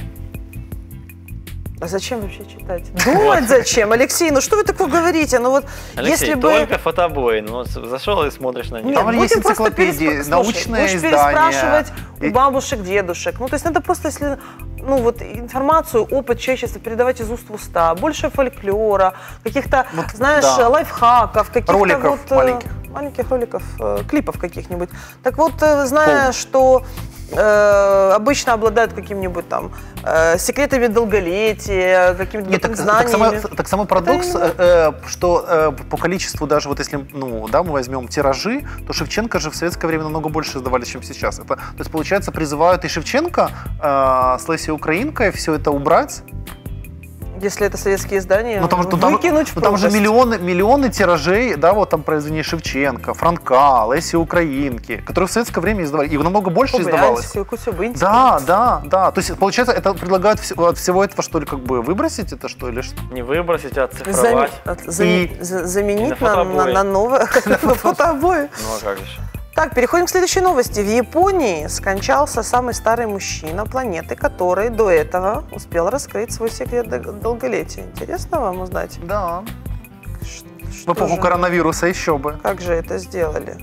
А зачем вообще читать? Думать зачем? Алексей, ну что вы такое говорите? Ну вот, Алексей, если бы... только фотобои, ну, вот зашел и смотришь на них. Нет, Там будем есть просто энциклопедии, переспра- научные Слушай, будешь издания. переспрашивать И- у бабушек, дедушек. Ну, то есть надо просто, если, ну, вот информацию, опыт человечества передавать из уст в уста. Больше фольклора, каких-то, Вот, знаешь, да. лайфхаков, каких-то Роликов вот... э, маленьких. Маленьких роликов, э, клипов каких-нибудь. Так вот, э, зная, что э, обычно обладают каким-нибудь там э, секретами долголетия, какими-то Нет, так, так, знаниями. самый, так самый парадокс, именно- э, э, что э, по количеству, даже вот если ну, да, мы возьмем тиражи, то Шевченко же в советское время намного больше издавали, чем сейчас. Это, то есть, получается, призывают и Шевченко э, с Лесей Украинкой все это убрать. Если это советские издания, Ну, там, же- ну, там, выкинуть в ну, там же пропасть. миллионы, миллионы тиражей, да, вот там произведения Шевченко, Франка, Леси Украинки, которые в советское время издавали. И намного больше издавалось. Кубрянскую, Кусюбынскую. Да, да, да. То есть, получается, это предлагают вс- от всего этого, что ли, как бы выбросить это, что ли? что? Не выбросить, а Заме- оцифровать. от- заме- И- за- и заменить на на, на, фотобои. на новое, на фотобои. Ну а как же? Так, переходим к следующей новости. В Японии скончался самый старый мужчина планеты, который до этого успел раскрыть свой секрет дол- долголетия. Интересно вам узнать? Да. Ш- В что эпоху же- коронавируса еще бы. Как же это сделали?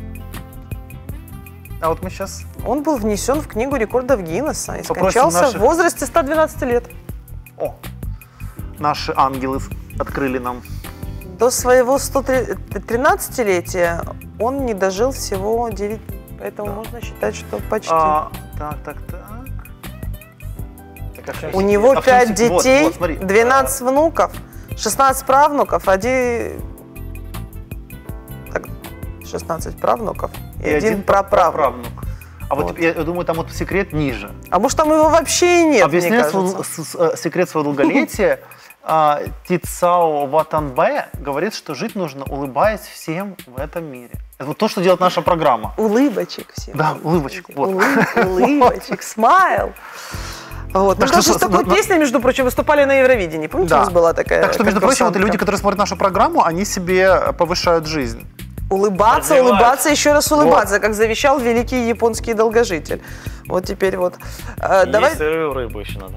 А вот мы сейчас... Он был внесен в книгу рекордов Гиннесса и Попросим скончался наших- в возрасте ста двенадцати лет. О, наши ангелы открыли нам. До своего сто тринадцатилетия он не дожил всего девять, поэтому Да. можно считать, что почти. А, так, так, так. Так, а в чем У секрет? него а в чем пять секрет? Вот, детей, вот, смотри. двенадцать внуков, шестнадцать правнуков, один... Так, шестнадцать правнуков и, один праправнук. праправнук. А вот, Вот. я, я думаю, там вот секрет ниже. А может, там его вообще и нет, мне Объясняет кажется. свой- с- с- секрет своего долголетия. а, Тицао Ватанбе говорит, что жить нужно, улыбаясь всем в этом мире. Это вот то, что делает наша программа. Улыбочек всем. Да, улыбочек. Вот. Улы- Улыбочек, смайл. Вот. Мы Так даже что с с- такой на- песней, между прочим, выступали на Евровидении. Помните, Да. у нас была такая Так что, между прочим, вот конкурсантка? люди, которые смотрят нашу программу, они себе повышают жизнь. Улыбаться, Развивать. улыбаться, еще раз улыбаться, как завещал великий японский долгожитель. Вот теперь вот. Э, Есть давай сырую рыбу еще надо.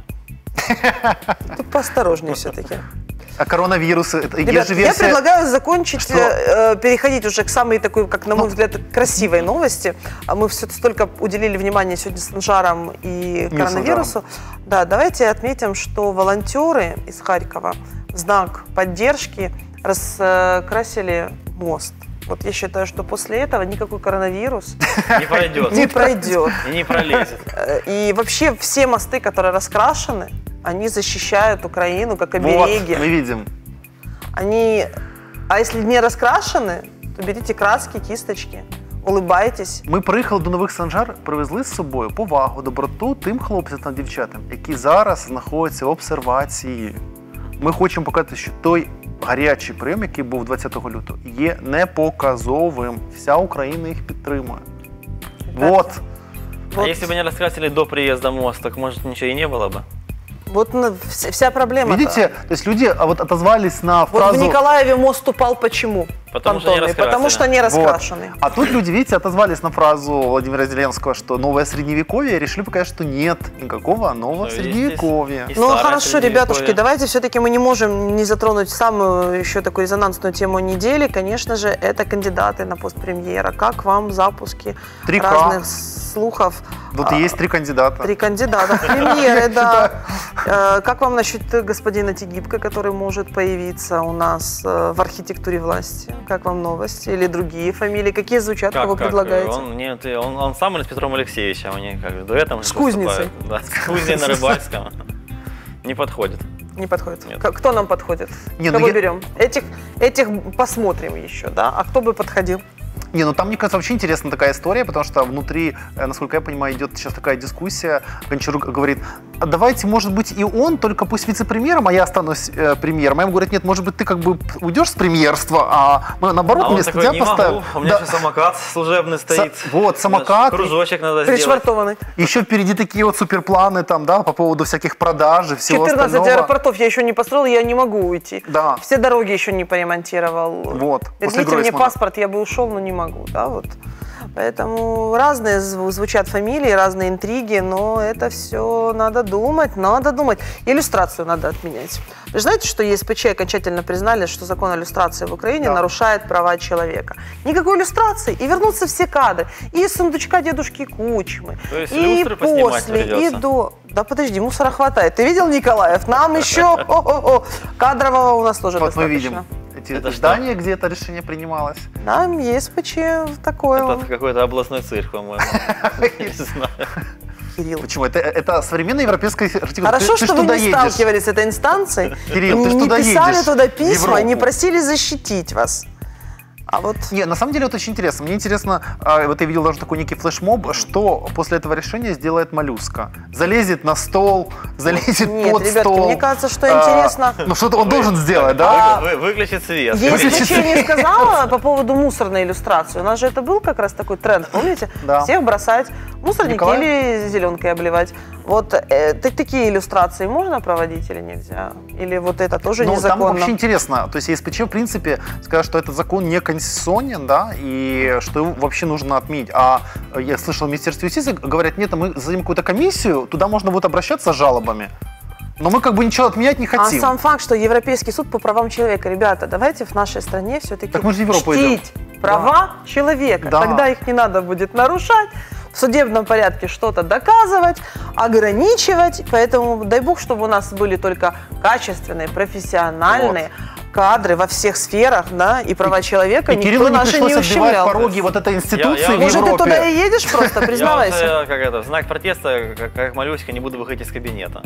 тут поосторожнее все-таки. А коронавирус, это есть Ребят, же я версия... предлагаю закончить, Что? э, переходить уже к самой такой, как на мой взгляд, красивой новости. А мы все столько уделили внимания сегодня Санжарам и Не коронавирусу. Да, давайте отметим, что волонтеры из Харькова в знак поддержки раскрасили мост. Вот я считаю, что после этого никакой коронавирус Не пройдет. не пройдет. И не пролезет. Э, И вообще все мосты, которые раскрашены, они защищают Украину как Вот, обереги. мы видим. Они, а если не раскрашены, то берите краски, кисточки, улыбайтесь. Ми приїхали до Нових Санжар, привезли з собою повагу, доброту тим хлопцям та дівчатам, які зараз знаходяться в обсервації. Ми хочемо показати, що той гарячий прийом, який був двадцятого лютого, є непоказовим. Вся Україна їх підтримує. Вот. А если бы не раскрасили до приезда мост, так может ничего и не было бы? Вот ну, вся, вся проблема. Видите, то есть люди а вот отозвались на Вот фразу... в Николаеве мост упал почему? Потому что не Понтонный? раскрашены. Потому что не Вот. раскрашенный. А тут люди, видите, отозвались на фразу Владимира Зеленского, что новое средневековье, и решили показать, что нет никакого нового Ну, есть средневековья. здесь- Ну старое хорошо, средневековье. ребятушки, давайте все-таки мы не можем не затронуть самую еще такую резонансную тему недели. Конечно же, это кандидаты на пост премьера. Как вам запуски три ка. разных слухов? Вот А, и есть три кандидата. Три кандидата в премьеры, да. Э, Как вам насчет господина Тигибко, который может появиться у нас э, в архитектуре власти? Как вам новости? Или другие фамилии? Какие звучат, Как, кого как? предлагаете? Он, нет, он, он сам или с Петром Алексеевичем, они как бы дуэтом С кузницей. выступают. Да, с кузней на Рыбальском. Не подходит. Не подходит. Нет. К- Кто нам подходит? Не, ну Кого я- берем? Этих, этих посмотрим еще, да? А кто бы подходил? Не, ну там, мне кажется, вообще интересная такая история, потому что внутри, э, насколько я понимаю, идет сейчас такая дискуссия. Гончарук говорит, а давайте, может быть, и он, только пусть вице-премьером, а я останусь э, премьером. А ему говорят, нет, может быть, ты как бы уйдешь с премьерства, а мы наоборот А он вместо такой, тебя не поставим. могу, у меня Да. сейчас самокат служебный стоит. Са- вот, самокат. Кружочек надо сделать. Пришвартованный. Еще впереди такие вот суперпланы там, да, по поводу всяких продаж и всего четырнадцать остального. аэропортов я еще не построил, я не могу уйти. Да. Все дороги еще не поремонтировал. Вот, после Верните мне Гройсмана. паспорт, я бы ушел, но не могу, да, вот. Поэтому разные зв- звучат фамилии, разные интриги, но это все надо думать, надо думать. Иллюстрацию надо отменять. Вы же знаете, что ЕСПЧ окончательно признали, что закон о иллюстрации в Украине Да. нарушает права человека. Никакой иллюстрации, и вернутся все кадры. И из сундучка дедушки Кучмы, То есть и люстры поснимать после, и придется. до... Да подожди, мусора хватает. Ты видел, Николаев? Нам еще о-о-о, кадрового у нас тоже Вот мы достаточно. видим эти Это что? здания, где это решение принималось. Нам ЕСПЧ такое. Это какой-то областной цирк, по-моему. Не знаю. Кирилл. Почему? Это, это современная европейская архитектура. Хорошо, ты, ты что ж вы туда не едешь. сталкивались с этой инстанцией, Кирилл, ты ж не туда писали едешь, туда в письма, не Европу. просили защитить вас. А вот Не, на самом деле это очень интересно. Мне интересно, а, вот я видел даже такой некий флешмоб, что после этого решения сделает моллюска. Залезет на стол, залезет нет, под ребятки, стол. мне кажется, что А, интересно. Ну что-то он должен сделать, да? Вы- вы- Выключить свет. ЕСПЧ не сказала по поводу мусорной иллюстрации. У нас же это был как раз такой тренд, помните? Да. Всех бросать в мусорники Николай? или зеленкой обливать. Вот э, та- такие иллюстрации можно проводить или нельзя? Или вот это тоже Ну, там незаконно? вообще интересно. То есть ЕСПЧ, в принципе, сказал, что этот закон не конституционен, да, и что его вообще нужно отменить. А я слышал, в Министерстве юстиции говорят, нет, мы создадим какую-то комиссию, туда можно будет обращаться с жалобами. Но мы как бы ничего отменять не А хотим. сам факт, что Европейский суд по правам человека, ребята, давайте в нашей стране все-таки Так мы же в Европу чтить права человека. Да. Тогда их не надо будет нарушать, в судебном порядке что-то доказывать, ограничивать. Поэтому дай бог, чтобы у нас были только качественные, профессиональные кадры во всех сферах, да, и права человека И никто Кириллу не наши пришлось не отбивать ущемлял. пороги вот этой институции Я- я- в Может, ты Европе. туда и едешь просто, Я признавайся? вот, э, как это, в знак протеста, как, как молюська, не буду выходить из кабинета.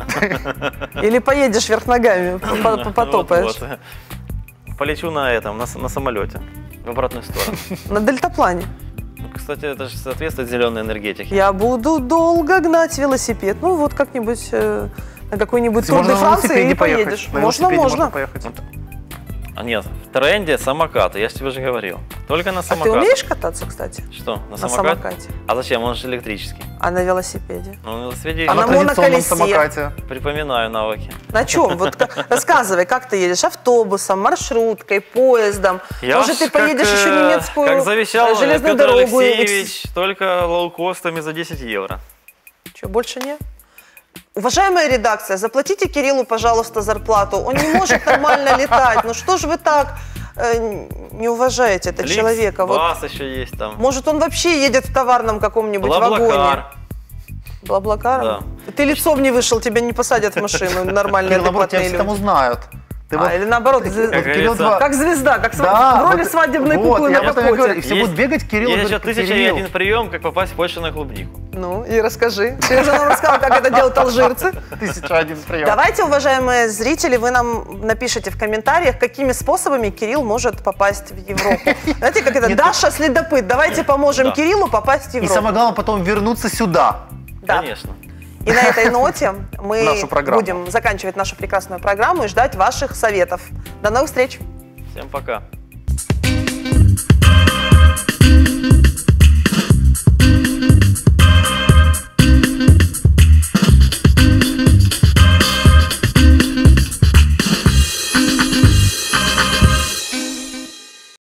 Или поедешь вверх ногами, по- по- потопаешь. Вот, вот. Полечу на этом, на, с- на самолете, в обратную сторону. На дельтаплане. Ну, кстати, это же соответствует зеленой энергетике. Я буду долго гнать велосипед. Ну, вот как-нибудь э, на какой-нибудь тур Можно де на Франции велосипеде и поехать. поедешь. На Можно, велосипеде можно. поехать. А нет, в тренде самокаты, я же тебе же говорил. Только на А ты самокатах. умеешь кататься, кстати? Что, на На самокате? самокате. А зачем? Он же электрический. А на велосипеде? Ну, на велосипеде А еще на традиционном моноколесе? самокате. припоминаю навыки. На чем? Вот как- рассказывай, как ты едешь? Автобусом, маршруткой, поездом? Я Может, ж ты поедешь как, еще э, немецкую Как завещал э, железную Петр дорогу? Алексеевич, только лоукостами за десять евро. Что, больше нет? Уважаемая редакция, заплатите Кириллу, пожалуйста, зарплату. Он не может нормально летать. Ну что же вы так э, не уважаете этого человека? Вот, Бас еще есть там. может, он вообще едет в товарном каком-нибудь вагоне? Блаблакар. Блаблакаром? Да. Ты лицом не вышел, тебя не посадят в машину нормальные, Кирилл, наоборот, тебя адекватные все люди. там узнают. Ты А, вот- или наоборот, звезда. Как Кирилл говорится, два- Как звезда, как Да, в роли вот- свадебной вот, куклы я на об этом и говорю. И капоте. все будут бегать, Кирилл. Есть и еще говорит, тысяча и Кирилл. один прием, как попасть в Польшу на клубнику. Ну, и расскажи. Ты же нам рассказал, как это делают алжирцы. Тысяча один прием. Давайте, уважаемые зрители, вы нам напишите в комментариях, какими способами Кирилл может попасть в Европу. Знаете, как это? Нет, Даша следопыт. Давайте поможем Да. Кириллу попасть в И Европу. самое главное, потом вернуться сюда. Да. Конечно. И на этой ноте мы Нашу программу. будем заканчивать нашу прекрасную программу и ждать ваших советов. До новых встреч! Всем пока.